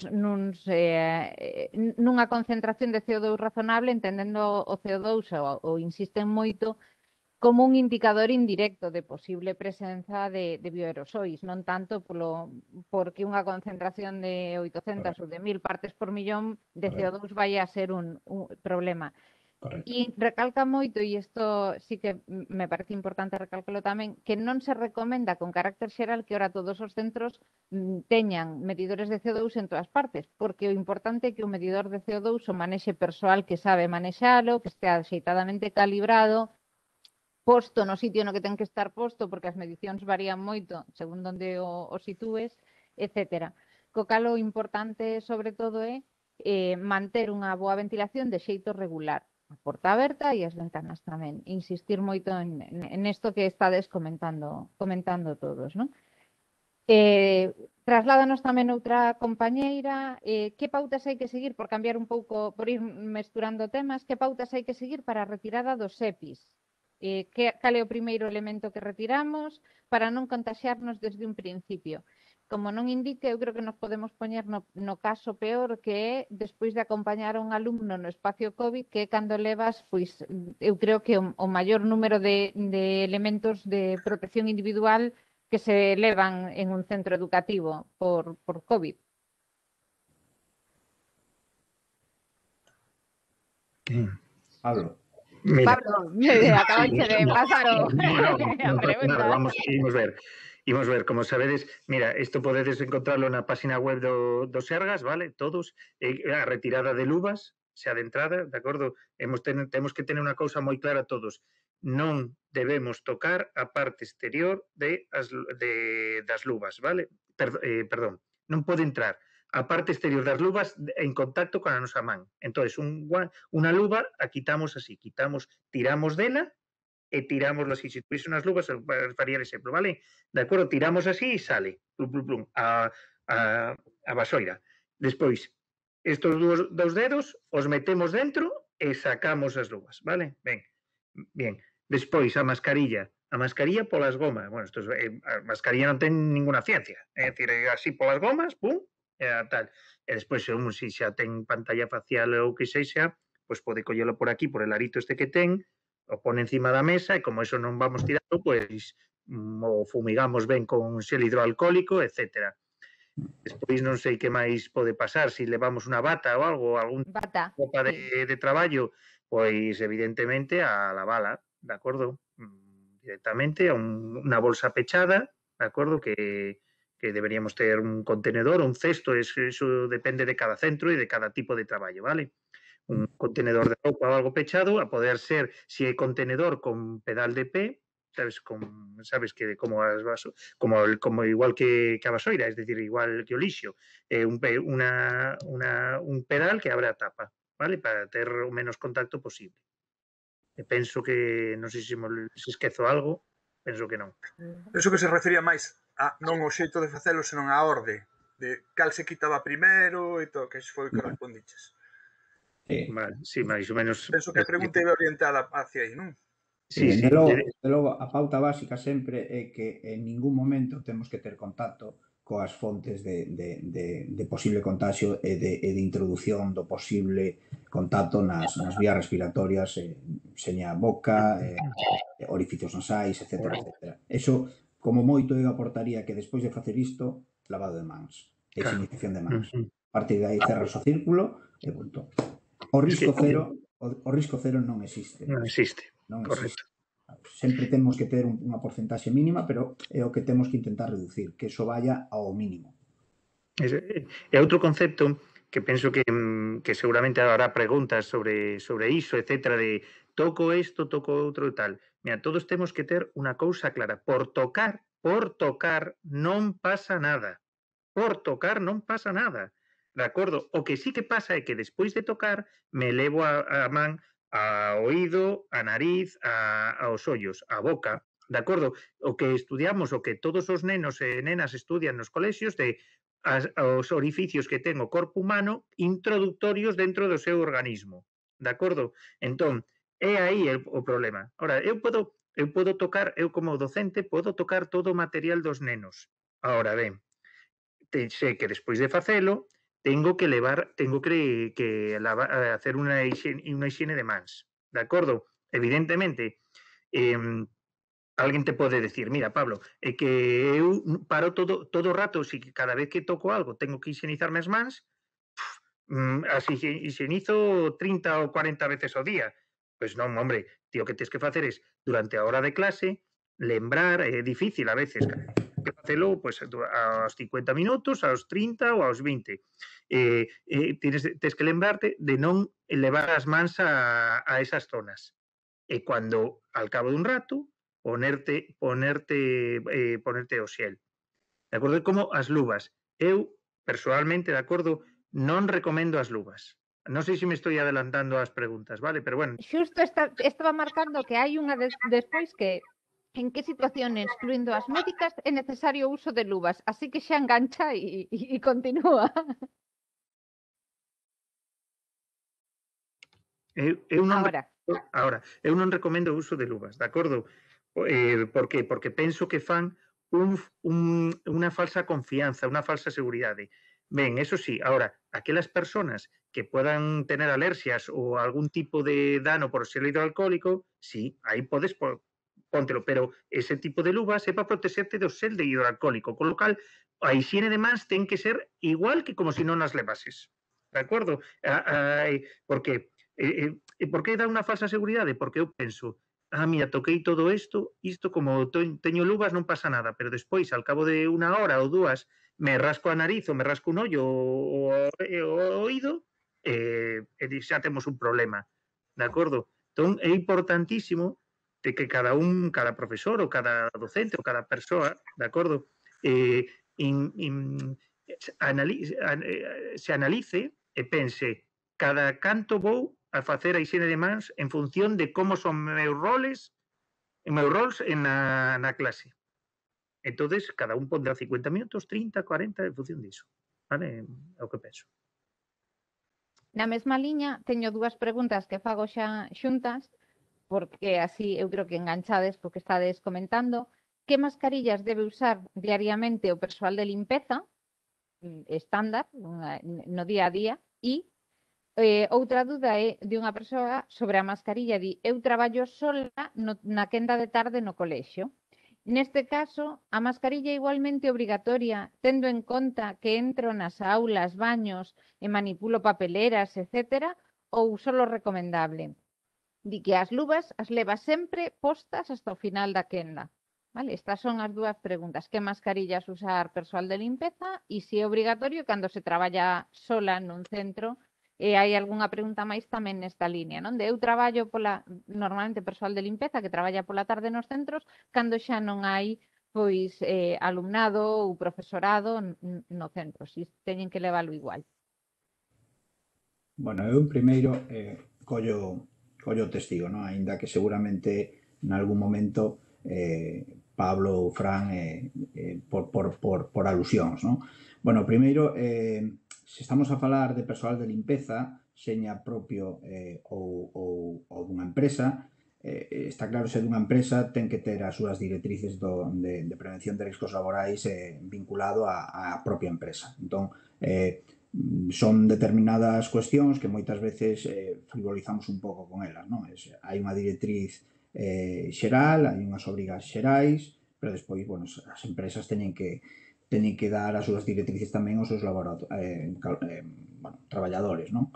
nunha concentración de CO2 razonable, entendendo o CO2 ou insisten moito como un indicador indirecto de posible presenza de bioaerosois, non tanto porque unha concentración de 800 ou de 1000 partes por millón de CO2 vai a ser un problema. Correcto. E recalca moito, e isto sí que me parece importante recalcarlo tamén, que non se recomenda con carácter xeral que ora todos os centros teñan medidores de CO2 en todas partes, porque o importante é que o medidor de CO2 o manexe persoal que sabe manexalo, que estea axeitadamente calibrado, posto no sitio no que ten que estar posto, porque as medicións varían moito según onde o sitúes, etc. Co cal o importante, sobre todo, é manter unha boa ventilación de xeito regular. A porta aberta e as ventanas tamén. Insistir moito en isto que estades comentando todos, non? Trasládanos tamén outra compañeira, que pautas hai que seguir, por cambiar un pouco, por ir mesturando temas, que pautas hai que seguir para a retirada dos EPIs? Cal é o primeiro elemento que retiramos para non contaxiarnos desde un principio? Como non indique, eu creo que nos podemos poñer no caso peor, que é despois de acompañar a un alumno no espacio COVID, que é cando levas, pois, eu creo que o maior número de elementos de protección individual que se levan en un centro educativo por COVID. Pablo. Mira, Pablo, acabaste de pasar a pregunta. Imos ver, como sabedes, mira, isto podedes encontrarlo na página web do Sergas, vale? Todos, a retirada de luvas, xa de entrada, de acordo? Temos que tener unha cousa moi clara todos. Non debemos tocar a parte exterior das luvas, vale? Perdón, non pode entrar a parte exterior das luvas en contacto con a nosa man. Entón, unha luva a quitamos así, tiramos dela e tirámoslo así. Se tuviese unhas luvas, faría el exemplo, vale? De acordo, tiramos así e sale, plum, plum, plum, a vasoira. Despois, estos dous dedos os metemos dentro e sacamos as luvas, vale? Ben. Despois, a mascarilla polas gomas. Bueno, a mascarilla non ten ninguna ciencia. É dicir, así polas gomas, pum, tal. E despois, se xa ten pantalla facial ou que sexa, pois pode collelo por aquí, por el arito este que ten, o pone encima da mesa e como eso non vamos tirando, pois o fumigamos ben con xel hidroalcohólico, etc. Despois non sei que máis pode pasar, se levamos unha bata ou algo, algún roupa de traballo, pois evidentemente a lavala, de acordo? Directamente a unha bolsa pechada, de acordo? Que deberíamos ter un contenedor, un cesto, eso depende de cada centro e de cada tipo de traballo, vale? Un contenedor de roupa ou algo pechado, a poder ser, se é contenedor con pedal de pé, sabes que como igual que a vasoira, es decir, igual que o lixo, un pedal que abre a tapa, vale? Para ter o menos contacto posible. E penso que, non sei se esquezo algo, penso que non. Penso que se refería máis a non o xeito de facelo, senón a orde de cal se quitaba primeiro e todo, que foi o que respondiches. Vale, sí, máis ou menos. Penso que a pregunta iba orientada hacia aí, non? Sí. De logo, a pauta básica sempre é que en ningún momento temos que ter contacto coas fontes de posible contagio e de introducción do posible contacto nas vías respiratorias, seña boca, orificios nasais, etc. Eso, como moito, eu aportaría que despois de facer isto, lavado de mans, higienización de mans. A partir de aí cerras o círculo e punto. O risco cero non existe. Non existe. Correcto. Sempre temos que ter unha porcentaxe mínima, pero é o que temos que intentar reducir, que iso vaya ao mínimo. E outro concepto que penso que seguramente habrá preguntas sobre iso, etcétera, de toco isto, toco outro e tal. Mira, todos temos que ter unha cousa clara. Por tocar non pasa nada. Por tocar non pasa nada. De acordo? O que sí que pasa é que despois de tocar me levo a man a oído, a nariz, aos ollos, a boca, de acordo? O que estudiamos, o que todos os nenos e nenas estudian nos colexios de os orificios que ten o corpo humano introductorios dentro do seu organismo, de acordo? Entón, é aí o problema. Ora, eu podo tocar, eu como docente, podo tocar todo o material dos nenos. Ahora ben, sei que despois de facelo, tengo que hacer unha higiene de mans, de acordo? Evidentemente, alguén te pode decir, mira, Pablo, é que eu paro todo o rato, si cada vez que toco algo tengo que higienizarme as mans, as higienizo 30 ou 40 veces ao día. Pois non, hombre, tío, que tens que facer es, durante a hora de clase, lembrar, é difícil a veces, que facelo pois, aos 50 minutos, aos 30 ou aos 20. Tens que lembrarte de non levar as mans a esas zonas. E cando, al cabo dun rato, ponerte o xel. De acordo? Como as luvas. Eu, persoalmente, de acordo, non recomendo as luvas. Non sei se me estou adelantando ás preguntas, vale? Pero bueno. Xusto estaba marcando que hai unha despois que en que situaciones, excluindo as médicas, é necesario o uso de luvas. Así que xa engancha e continúa. Eu non recomendo o uso de luvas, de acordo? Por que? Porque penso que fan unha falsa confianza, unha falsa seguridade. Ben, eso sí, ahora, aquelas personas que podan tener alerxias ou algún tipo de dano por xel hidroalcohólico, sí, aí podes póntelo, pero ese tipo de luvas é para protexerte do xel de hidroalcohólico, con lo cal a higiene de mans ten que ser igual que como se non as levases, de acordo? Porque por que dá unha falsa seguridade? Porque eu penso, mira, toquei todo isto como teño luvas non pasa nada, pero despois, al cabo de unha hora ou dúas, me rasco a nariz ou me rasco un ollo ou o oído, e xa temos un problema, de acordo? Entón, é importantísimo de que cada profesor ou cada docente ou cada persoa, de acordo, se analice e pense cada canto vou a facer a higiene de mans en función de como son meus roles na clase. Entonces, cada un pondrá 50 minutos, 30, 40, en función diso. Vale? É o que penso. Na mesma liña, teño dúas preguntas que fago xa xuntas, porque así eu creo que enganchades porque estades comentando. Que mascarillas debe usar diariamente o persoal de limpeza estándar no día a día? E outra dúda é de unha persoa sobre a mascarilla. Eu traballo sola na quenda de tarde no colexio. Neste caso, a mascarilla é igualmente obrigatoria, tendo en conta que entro nas aulas, baños e manipulo papeleras, etc., ou só recomendable? Di que as luvas as leva sempre postas hasta o final da quenda. Vale, estas son as dúas preguntas. Que mascarillas usar persoal de limpeza e se é obrigatorio cando se traballa sola nun centro. E hai algunha pregunta máis tamén nesta liña, non? De eu traballo normalmente persoal de limpeza que traballa pola tarde nos centros cando xa non hai pois alumnado ou profesorado no centro, si teñen que leválo igual. Bueno, eu primeiro collo o testigo, non? Ainda que seguramente nalgún momento Pablo ou Fran por alusións, non? Bueno, primeiro, se estamos a falar de persoal de limpeza, seña propio ou dunha empresa, está claro se dunha empresa ten que ter as súas directrices de prevención de riscos laborais vinculado á propia empresa. Entón, son determinadas cuestións que moitas veces frivolizamos un pouco con elas, non? Hai unha directriz xeral, hai unhas obrigas xerais, pero despois, bueno, as empresas teñen que dar as súas directrices tamén aos seus traballadores, non?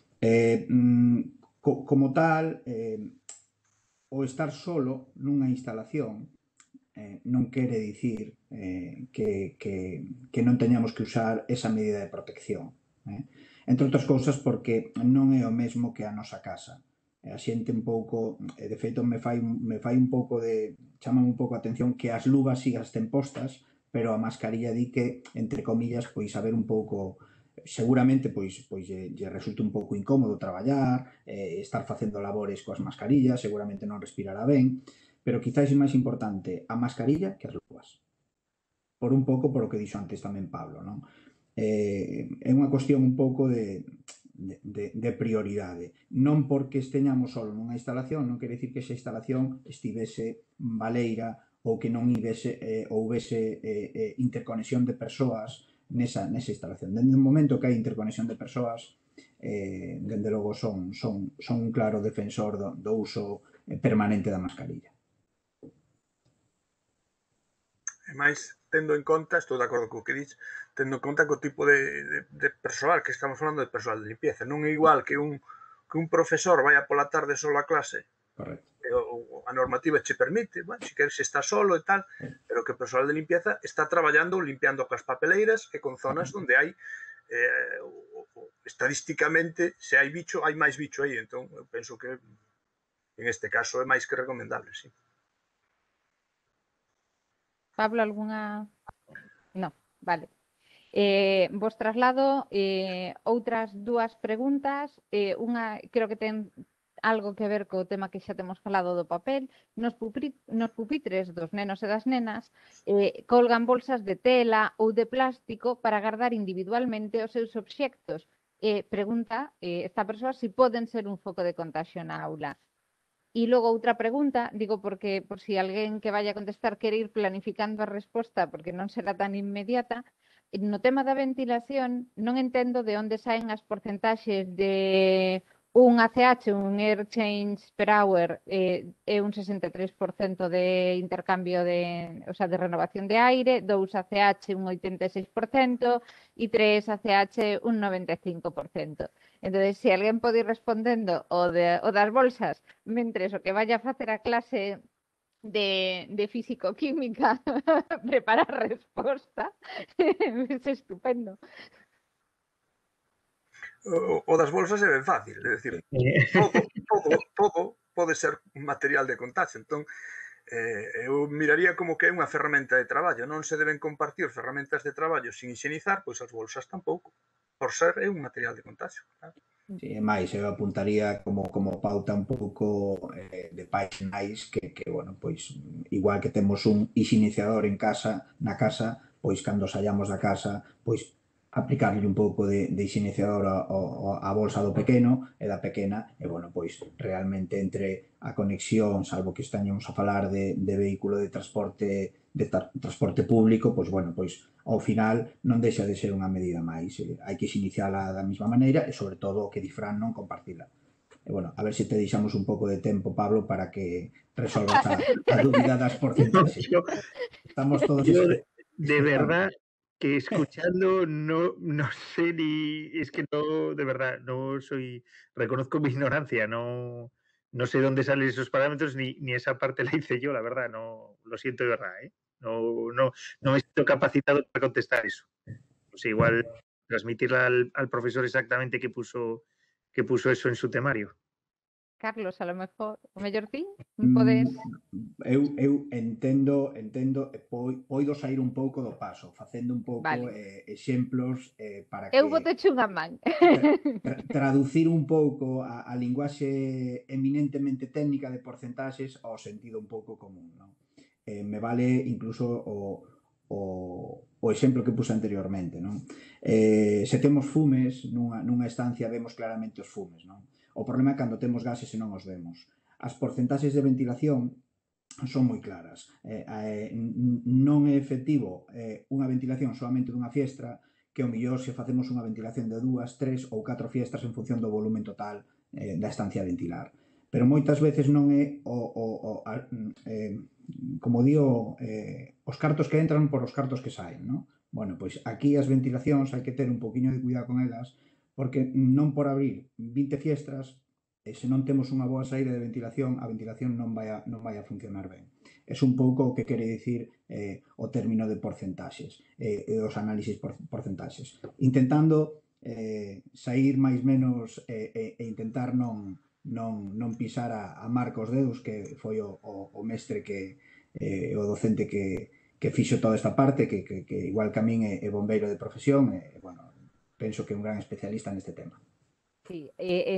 Como tal, o estar solo nunha instalación non quere dicir que non teñamos que usar esa medida de protección. Entre outras cousas porque non é o mesmo que a nosa casa. A xente un pouco, de feito me fai un pouco chama un pouco a atención que as luvas sigas ten postas, pero a mascarilla di que, entre comillas, pois a ver un pouco seguramente lle resulta un pouco incómodo traballar, estar facendo labores coas mascarillas, seguramente non respirará ben, pero quizás é máis importante a mascarilla que as luvas. Por un pouco por o que dixo antes tamén Pablo, non? É unha cuestión un pouco de prioridade. Non porque esteñamos solo nunha instalación, non quere dicir que esa instalación estivese baleira ou que non houvese interconexión de persoas nesa instalación. Dende o momento que hai interconexión de persoas, dende logo son un claro defensor do uso permanente da mascarilla. E máis, tendo en conta, estou de acordo co que dix, tendo en conta co tipo de persoal, que estamos falando de persoal de limpieza. Non é igual que un profesor vaya pola tarde solo a clase. Correcto. A normativa che permite, bueno, si queres está solo e tal, pero que o persoal de limpieza está traballando limpiando as papeleiras e con zonas onde hai estadísticamente, se hai bicho, hai máis bicho aí, entón eu penso que en este caso é máis que recomendable, sí. Pablo, algunha? No, vale. Vos traslado outras dúas preguntas. Unha, creo que ten algo que ver co tema que xa temos falado do papel. Nos pupitres dos nenos e das nenas colgan bolsas de tela ou de plástico para guardar individualmente os seus obxectos. Pregunta esta persoa se poden ser un foco de contagio na aula. E logo outra pregunta, digo porque por si alguén que vaya a contestar quere ir planificando a resposta porque non será tan inmediata. No tema da ventilación non entendo de onde saen as porcentaxes de un ACH, un Air Change per Hour, é un 63% de intercambio de renovación de aire, 2 ACH un 86% e 3 ACH un 95%. Entón, se alguén pode ir respondendo o das bolsas, mentres o que vaya a facer a clase de físico-química preparar resposta, é estupendo. O das bolsas é ben fácil, é dicir, todo pode ser un material de contagio, entón eu miraría como que é unha ferramenta de traballo, non se deben compartir ferramentas de traballo sin higienizar, pois as bolsas tampouco, por ser é un material de contagio, claro. Sí, e máis, eu apuntaría como pauta un pouco de pais e nais que, bueno, pois igual que temos un higienizador na casa, pois cando saíamos da casa, pois aplicarlle un pouco de higienizador a bolsa do pequeno e da pequena, e, bueno, pois realmente entre a conexión, salvo que estañamos a falar de vehículo de transporte público, pois, bueno, pois ao final non deixa de ser unha medida máis. Hai que iniciala da mesma maneira e, sobre todo, o que di Fran, non compartila. E, bueno, a ver se te deixamos un pouco de tempo, Pablo, para que resolvas a dúbida das porcentaxes. Estamos todos... De verdad que escuchando no sé ni... Es que no, de verdad, no soy... Reconozco mi ignorancia, no sé dónde salen esos parámetros ni esa parte la hice yo, la verdad, no, lo siento de verdad, ¿eh? No me siento capacitado para contestar eso. Pues igual transmitirla al profesor exactamente que puso eso en su temario. Carlos, a lo mellor ti podes... Eu entendo e poido sair un pouco do paso, facendo un pouco exemplos para que... Eu boteche unha man. Traducir un pouco a linguaxe eminentemente técnica de porcentaxes ao sentido un pouco común, non? Me vale incluso o exemplo que puse anteriormente, non? Se temos fumes nunha estancia vemos claramente os fumes, non? O problema é cando temos gases e non os vemos. As porcentaxes de ventilación son moi claras. Non é efectivo unha ventilación solamente dunha fiestra que o mellor se facemos unha ventilación de 2, 3 ou 4 fiestras en función do volumen total da estancia a ventilar. Pero moitas veces non é como digo, os cartos que entran por os cartos que saen, non? Bueno, pois aquí as ventilacións hai que ter un poquinho de cuidado con elas porque non por abrir 20 fiestras, se non temos unha boa saída de ventilación, a ventilación non vai a funcionar ben. É un pouco o que quere dicir o término de porcentaxes, os análisis porcentaxes. Intentando sair máis menos e intentar non pisar a Marcos Deus, que foi o mestre o docente que fixo toda esta parte, que igual que a min é bombeiro de profesión, bueno, penso que é un gran especialista neste tema. Sí,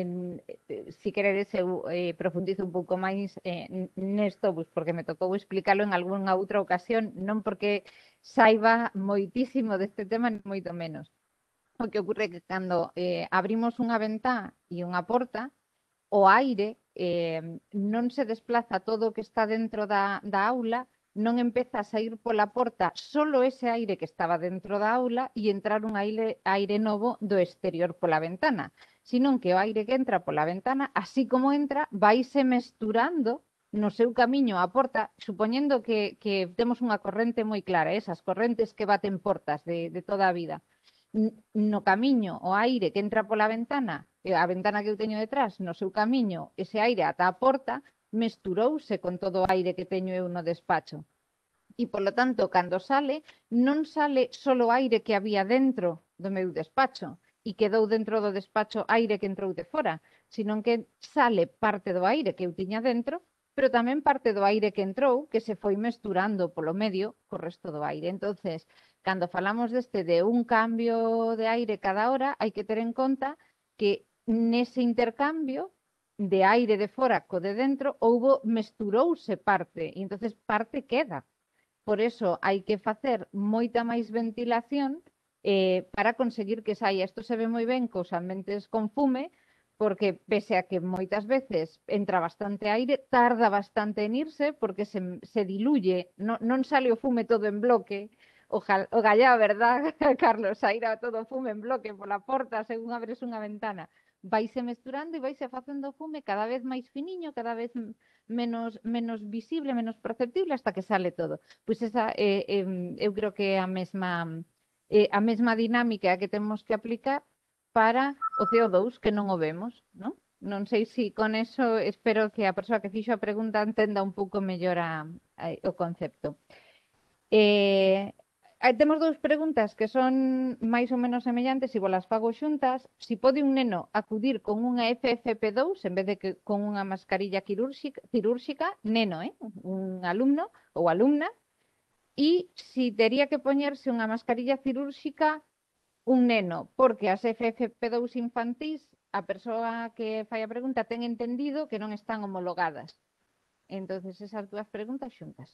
si queredes eu profundizo un pouco máis nesto, pois porque me tocou explicalo en algunha outra ocasión, non porque saiba moitísimo deste tema, ni moito menos. O que ocurre é que cando abrimos unha ventá e unha porta, o aire non se desplaza todo o que está dentro da aula, non empeza a sair pola porta solo ese aire que estaba dentro da aula e entrar un aire novo do exterior pola ventana, senón que o aire que entra pola ventana, así como entra, vaise mesturando no seu camiño á porta, supoñendo que temos unha corrente moi clara, esas correntes que baten portas de toda a vida. No camiño, o aire que entra pola ventana, a ventana que eu teño detrás, no seu camiño, ese aire ata a porta, mesturouse con todo o aire que teño eu no despacho. E, polo tanto, cando sale, non sale solo o aire que había dentro do meu despacho e quedou dentro do despacho aire que entrou de fora, senón que sale parte do aire que eu tiña dentro, pero tamén parte do aire que entrou, que se foi mesturando polo medio co resto do aire. Entonces, cando falamos deste de un cambio de aire cada hora, hai que ter en conta que nese intercambio de aire de fora co de dentro mesturouse parte, e entonces parte queda. Por eso hai que facer moita máis ventilación para conseguir que saia. Isto se ve moi ben cos ambientes con fume, porque pese a que moitas veces entra bastante aire, tarda bastante en irse porque se diluye, non sale o fume todo en bloque. Ojalá, verdad, Carlos, saíra todo o fume en bloque pola porta según abres unha ventana. Vaise mesturando e vaise facendo fume cada vez máis finiño, cada vez menos visible, menos perceptible, hasta que sale todo. Pois esa eu creo que é a mesma dinámica que temos que aplicar para o CO2, que non o vemos, non? Non sei se con eso espero que a persoa que fixo a pregunta entenda un pouco mellor o concepto. Temos dous preguntas que son máis ou menos semellantes, e vos las fago xuntas. Si pode un neno acudir con unha FFP2 en vez de que con unha mascarilla cirúrxica, neno, un alumno ou alumna, e si tería que poñerse unha mascarilla cirúrxica un neno, porque as FFP2 infantís, a persoa que fai a pregunta ten entendido que non están homologadas. Entonces, esas dúas preguntas xuntas.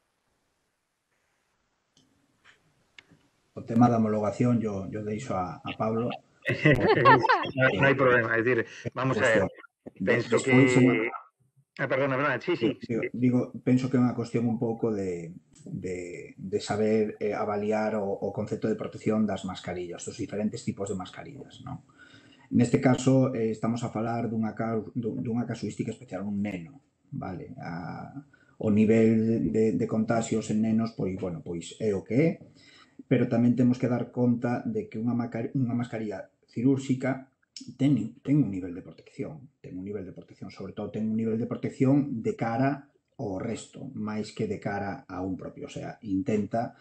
O tema da homologación yo deixo a Pablo. Non hai problema, é dicir, vamos a ver. Penso que... perdona, sí. Digo, penso que é unha cuestión un pouco de saber avaliar o concepto de protección das mascarillas, dos diferentes tipos de mascarillas, non? Neste caso, estamos a falar dunha casuística especial, un neno, vale? O nivel de contagios en nenos, pois é o que é, pero tamén temos que dar conta de que unha mascarilla cirúrxica ten un nivel de protección, sobre todo ten un nivel de protección de cara ao resto, máis que de cara a un propio, o sea, intenta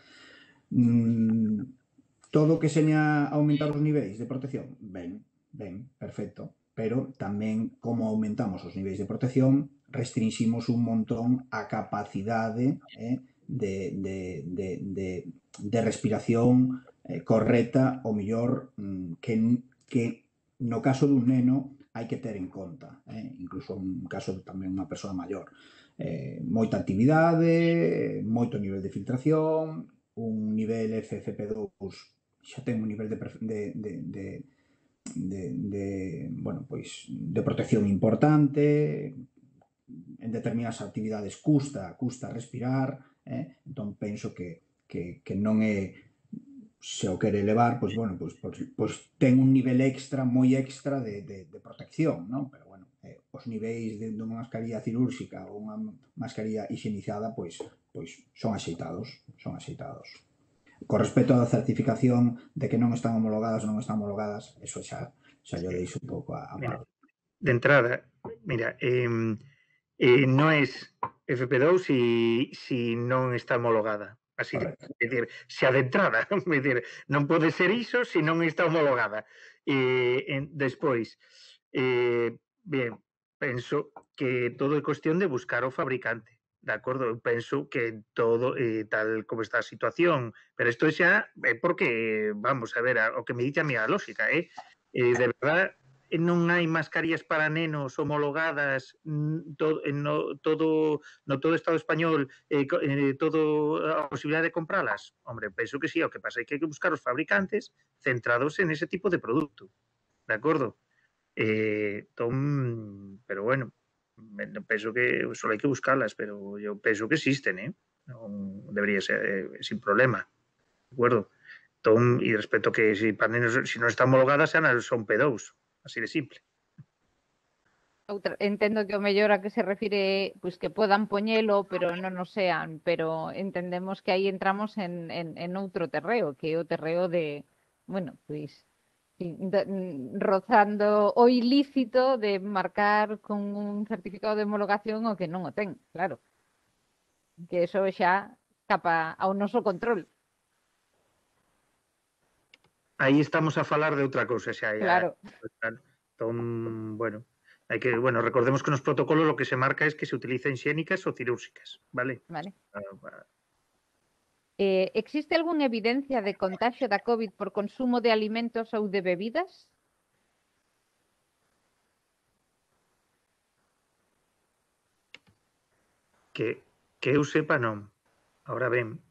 todo que seña aumentar os niveis de protección, ben, perfecto, pero tamén como aumentamos os niveis de protección, restringimos un montón a capacidade de respiración correcta, ou mellor que no caso dun neno hai que ter en conta, incluso un caso tamén unha persoa maior. Moita actividade, moito nivel de filtración, un nivel FFP2 xa ten un nivel de protección importante, en determinadas actividades custa respirar, entón penso que non é, se o quere elevar, pois ten un nivel extra, moi extra de protección, non? Pero os niveis dunha mascarilla cirúrxica ou unha mascarilla higienizada, pois son axeitados. Con respecto á certificación de que non están homologadas, eso xa yo deixo un pouco a Pablo. De entrada, mira, non é FP2 si non está homologada. Así, é dicir, xa de entrada, é dicir, non pode ser iso se non está homologada. Despois, ben, penso que todo é cuestión de buscar o fabricante. de acordo? Eu penso que todo, tal como está a situación, pero isto xa é porque, vamos a ver, o que me dice a mí a lógica, de verdad, non hai mascarillas para nenos homologadas no todo o Estado español, todo a posibilidade de compralas? Hombre, penso que sí, o que pasa é que hai que buscar os fabricantes centrados en ese tipo de produto, de acordo? Pero bueno, penso que só hai que buscarlas, pero yo penso que existen, non debería ser sin problema, de acordo? Y respecto que si para nenos, si non están homologadas, son P2, así de simple. Entendo que o mellor a que se refire pois que podan poñelo, pero non o sean, pero entendemos que aí entramos en outro terreo, que é o terreo de, bueno, pois rozando o ilícito de marcar con un certificado de homologación o que non o ten, claro. Que eso xa escapa ao noso control. Aí estamos a falar de outra cousa xa. Claro. Entón, bueno, recordemos que nos protocolos lo que se marca es que se utilicen higiénicas ou cirúrgicas, vale? Vale. Existe algunha evidencia de contagio da COVID por consumo de alimentos ou de bebidas? Que eu sepa non. Ahora ben,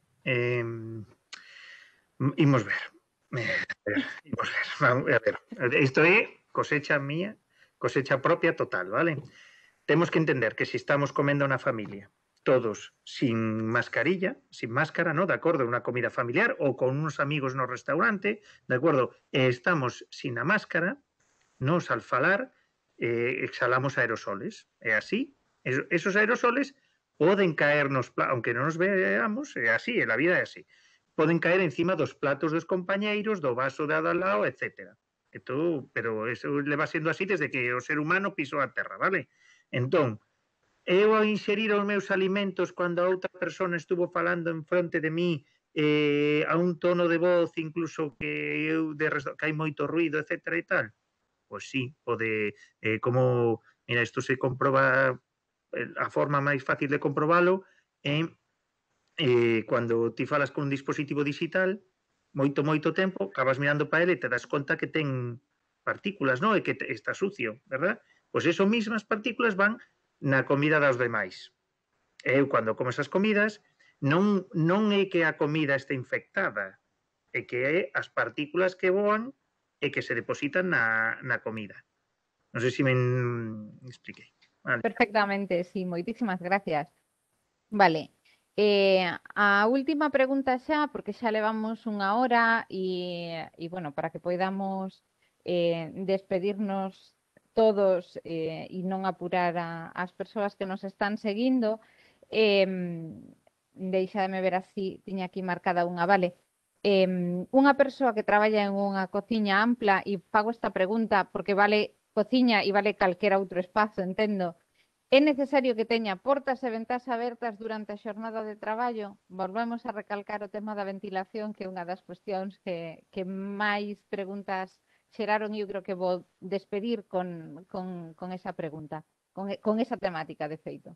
imos ver. Vamos a ver. Isto é cosecha mía, cosecha propia total, vale? Temos que entender que se estamos comendo na familia, todos sin mascarilla, sin máscara, ¿no? De acordo, unha comida familiar ou con uns amigos no restaurante, de acordo, estamos sin a máscara, nos al falar exhalamos aerosoles, é así. Esos aerosoles poden caer aunque non nos veamos, é así, a vida é así. Poden caer encima dos platos dos compañeiros, do vaso de al lado, etc. Pero eso leva sendo así desde que o ser humano pisou a terra, vale? Entón, eu ao inserir os meus alimentos cando a outra persona estuvo falando en fronte de mí a un tono de voz incluso que hai moito ruido, etc. e tal, pois sí, pode, mira, isto se comproba, a forma máis fácil de comprobalo é cando ti falas con un dispositivo digital moito tempo, acabas mirando para ele e te das conta que ten partículas, non? E que está sucio, verdad? Pois eso mismas partículas van na comida dos demais. Eu, cando como esas comidas, non é que a comida este infectada, é que é as partículas que voan e que se depositan na comida. Non sei se me expliquei. Vale. Perfectamente, sí, moitísimas gracias. Vale. A última pregunta xa, porque xa levamos unha hora e bueno, para que poidamos despedirnos todos e non apurar as persoas que nos están seguindo, deixademe ver así, tiña aquí marcada unha, vale. Unha persoa que traballa en unha cociña ampla, e fago esta pregunta porque vale cociña e vale calquera outro espazo, entendo. É necesario que teña portas e ventás abertas durante a xornada de traballo? Volvemos a recalcar o tema da ventilación, que é unha das cuestións que máis preguntas xeraron, e eu creo que vou despedir con esa pregunta, con esa temática, de feito.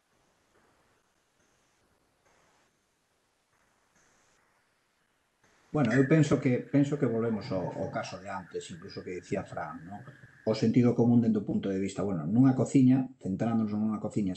Bueno, eu penso que volvemos ao caso de antes, incluso que dicía Fran, ¿no? O sentido común dentro do punto de vista, bueno, nunha cociña, centrándonos nunha cociña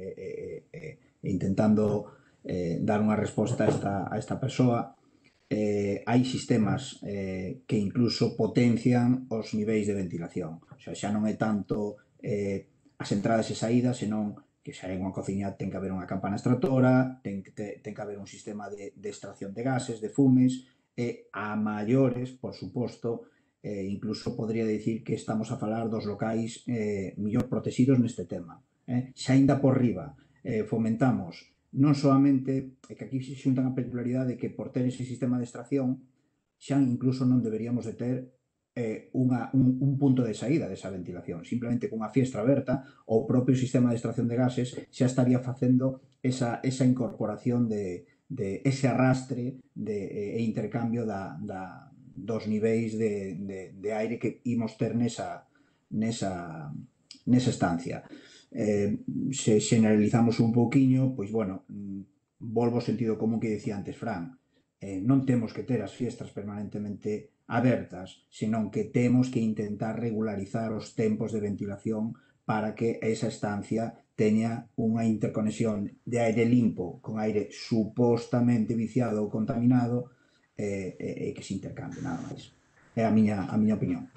intentando dar unha resposta a esta persoa, hai sistemas que incluso potencian os niveis de ventilación. O sea, xa non é tanto as entradas e saídas, senón que xa en unha cociña ten que haber unha campana extractora, ten que haber un sistema de extracción de gases, de fumes, e a maiores, por suposto, incluso podría dicir que estamos a falar dos locais mellor protegidos neste tema. Xa ainda por riba fomentamos non solamente, que aquí se xuntan a peculiaridade de que por ter ese sistema de extracción xa incluso non deberíamos de ter un punto de saída desa ventilación. Simplemente cunha fiestra aberta, o propio sistema de extracción de gases xa estaría facendo esa incorporación de ese arrastre e intercambio dos niveis de aire que imos ter nesa estancia. se generalizamos un pouquiño, pois, bueno, volvo ao sentido común que dicía antes Fran, non temos que ter as fiestas permanentemente abertas, senón que temos que intentar regularizar os tempos de ventilación para que esa estancia teña unha interconexión de aire limpo con aire supostamente viciado ou contaminado e que se intercambie, nada máis. É a miña opinión.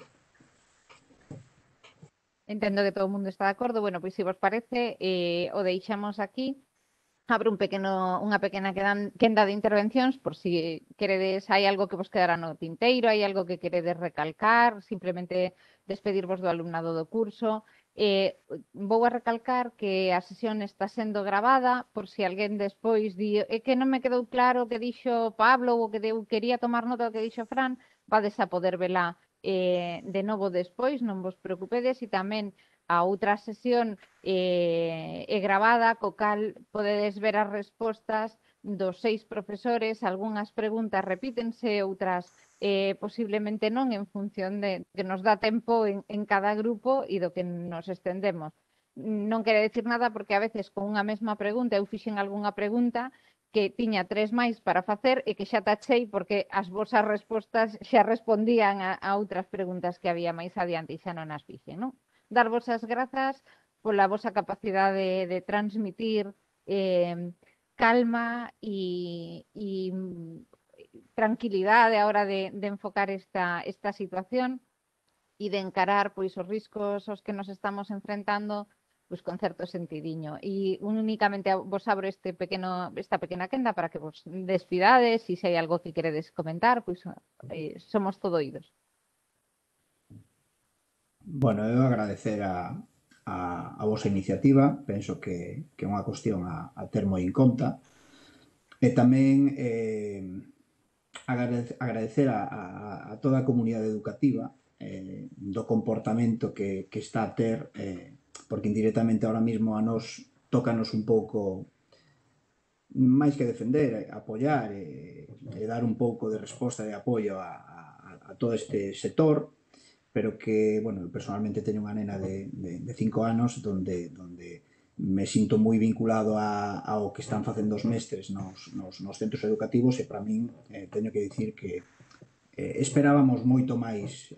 Entendo que todo o mundo está de acordo. Bueno, pois se vos parece, o deixamos aquí. Abro unha pequena quenda de intervencións por si queredes, hai algo que vos quedará no tinteiro, hai algo que queredes recalcar, simplemente despedirvos do alumnado do curso. Vou a recalcar que a sesión está sendo gravada por si alguén despois di que non me quedou claro o que dixo Pablo ou que eu quería tomar nota do que dixo Fran, vades a poder vela de novo despois, non vos preocupedes, e tamén a outra sesión é gravada, co cal podedes ver as respostas dos 6 profesores, algunhas preguntas repítense, outras posiblemente non, en función de que nos dá tempo en cada grupo e do que nos estendemos. Non quere decir nada porque a veces con unha mesma pregunta eu fixen algunha pregunta que tiña 3 máis para facer e que xa tachei porque as vosas respostas xa respondían a outras preguntas que había máis adiante e xa non as fixen, non? Darvos as grazas pola vosa capacidade de transmitir calma e tranquilidade a hora de enfocar esta situación e de encarar pois os riscos aos que nos estamos enfrentando pois con certo sentidiño. E únicamente vos abro esta pequena quenda para que vos despidades e se hai algo que queredes comentar, pois somos todo oídos. Bueno, eu agradecer a vosa iniciativa, penso que é unha cuestión a ter moi en conta, e tamén agradecer a toda a comunidade educativa do comportamento que está a ter, porque indirectamente ahora mismo a nos tócanos un pouco máis que defender, apoiar e dar un pouco de resposta e apoio a todo este sector, pero que, bueno, personalmente teño unha nena de 5 anos donde me sinto moi vinculado ao que están facendo os mestres nos centros educativos e para min teño que dicir que esperábamos moito máis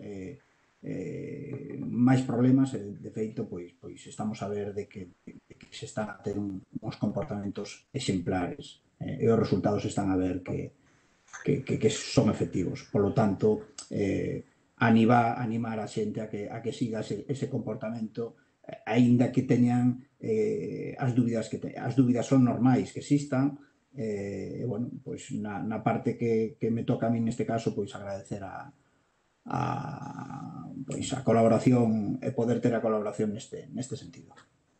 problemas e de feito pois estamos a ver de que se están a ter uns comportamentos exemplares e os resultados están a ver que son efectivos. Por lo tanto, animar a xente a que siga ese comportamento, aínda que teñan as dúbidas son normais que existan, bueno, pois na parte que me toca a mí neste caso, pois agradecer a colaboración e poder ter a colaboración neste sentido.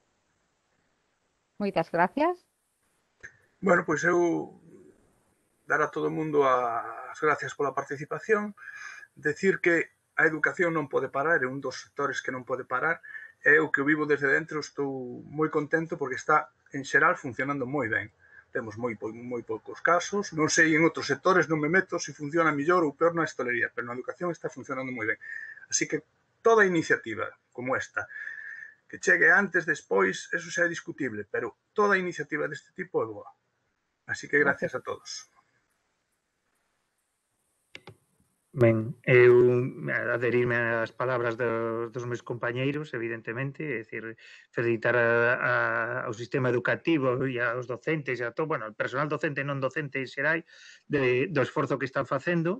Moitas gracias. Bueno, pois eu dar a todo o mundo as gracias pola participación, decir que a educación non pode parar, é un dos sectores que non pode parar, e eu que o vivo desde dentro estou moi contento porque está, en xeral, funcionando moi ben. Temos moi poucos casos, non sei en outros sectores, non me meto se funciona mellor ou peor na hostelería, pero na educación está funcionando moi ben. Así que toda iniciativa como esta, que chegue antes, despois, eso xa é discutible, pero toda iniciativa deste tipo é boa. Así que gracias a todos. Ben, eu adherirme ás palabras dos meus compañeiros, evidentemente, é dicir, felicitar ao sistema educativo e aos docentes e a todo, bueno, o personal docente e non docente en xeral, do esforzo que están facendo,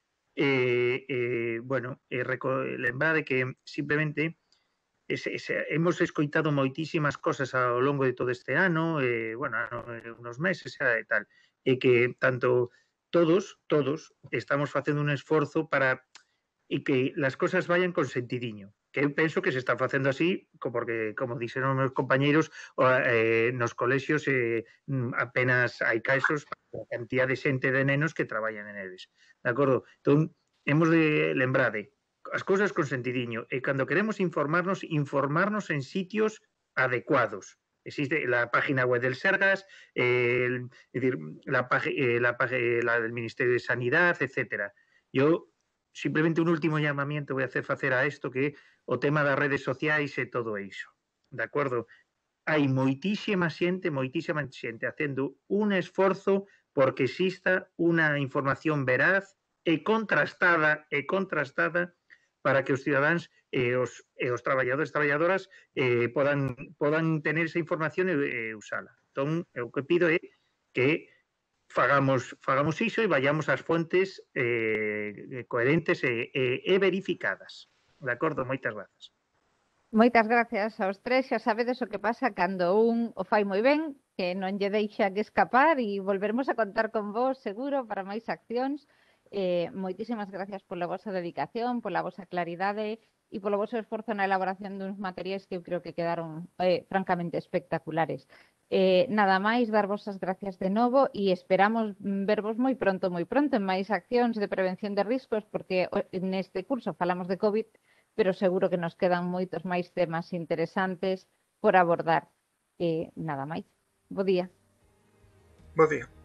bueno, lembrar de que simplemente hemos escoitado moitísimas cosas ao longo de todo este ano, bueno, unos meses e tal, e que tanto todos estamos facendo un esforzo para que as cosas vayan con sentidiño, que eu penso que se está facendo así, porque, como dixeron os meus compañeiros, nos colexios apenas hai casos para a cantidad de xente de nenos que traballan en eles, de acordo? Entón, hemos de lembrar de as cousas con sentidiño, e cando queremos informarnos en sitios adecuados. Existe la página web del Sergas, es decir, la del Ministerio de Sanidad, etcétera. Yo simplemente un último llamamiento voy a hacer a esto, que o tema das redes sociais e todo iso, de acordo? hai moitísima xente facendo un esforzo porque exista unha información veraz e contrastada para que os cidadáns e os traballadores e traballadoras podan tener esa información e usala. Entón, o que pido é que fagamos iso e vayamos ás fontes coherentes e verificadas. De acordo? Moitas grazas. Moitas gracias aos tres, xa sabedes o que pasa cando un o fai moi ben, que non lle deixa que escapar e volveremos a contar con vos seguro para máis accións. Moitísimas gracias pola vosa dedicación, pola vosa claridade e polo voso esforzo na elaboración duns materiais que eu creo que quedaron francamente espectaculares. Nada máis, darvos as gracias de novo e esperamos vervos moi pronto en máis accións de prevención de riscos, porque neste curso falamos de COVID, pero seguro que nos quedan moitos máis temas interesantes por abordar. Nada máis. Bo día. Bo día.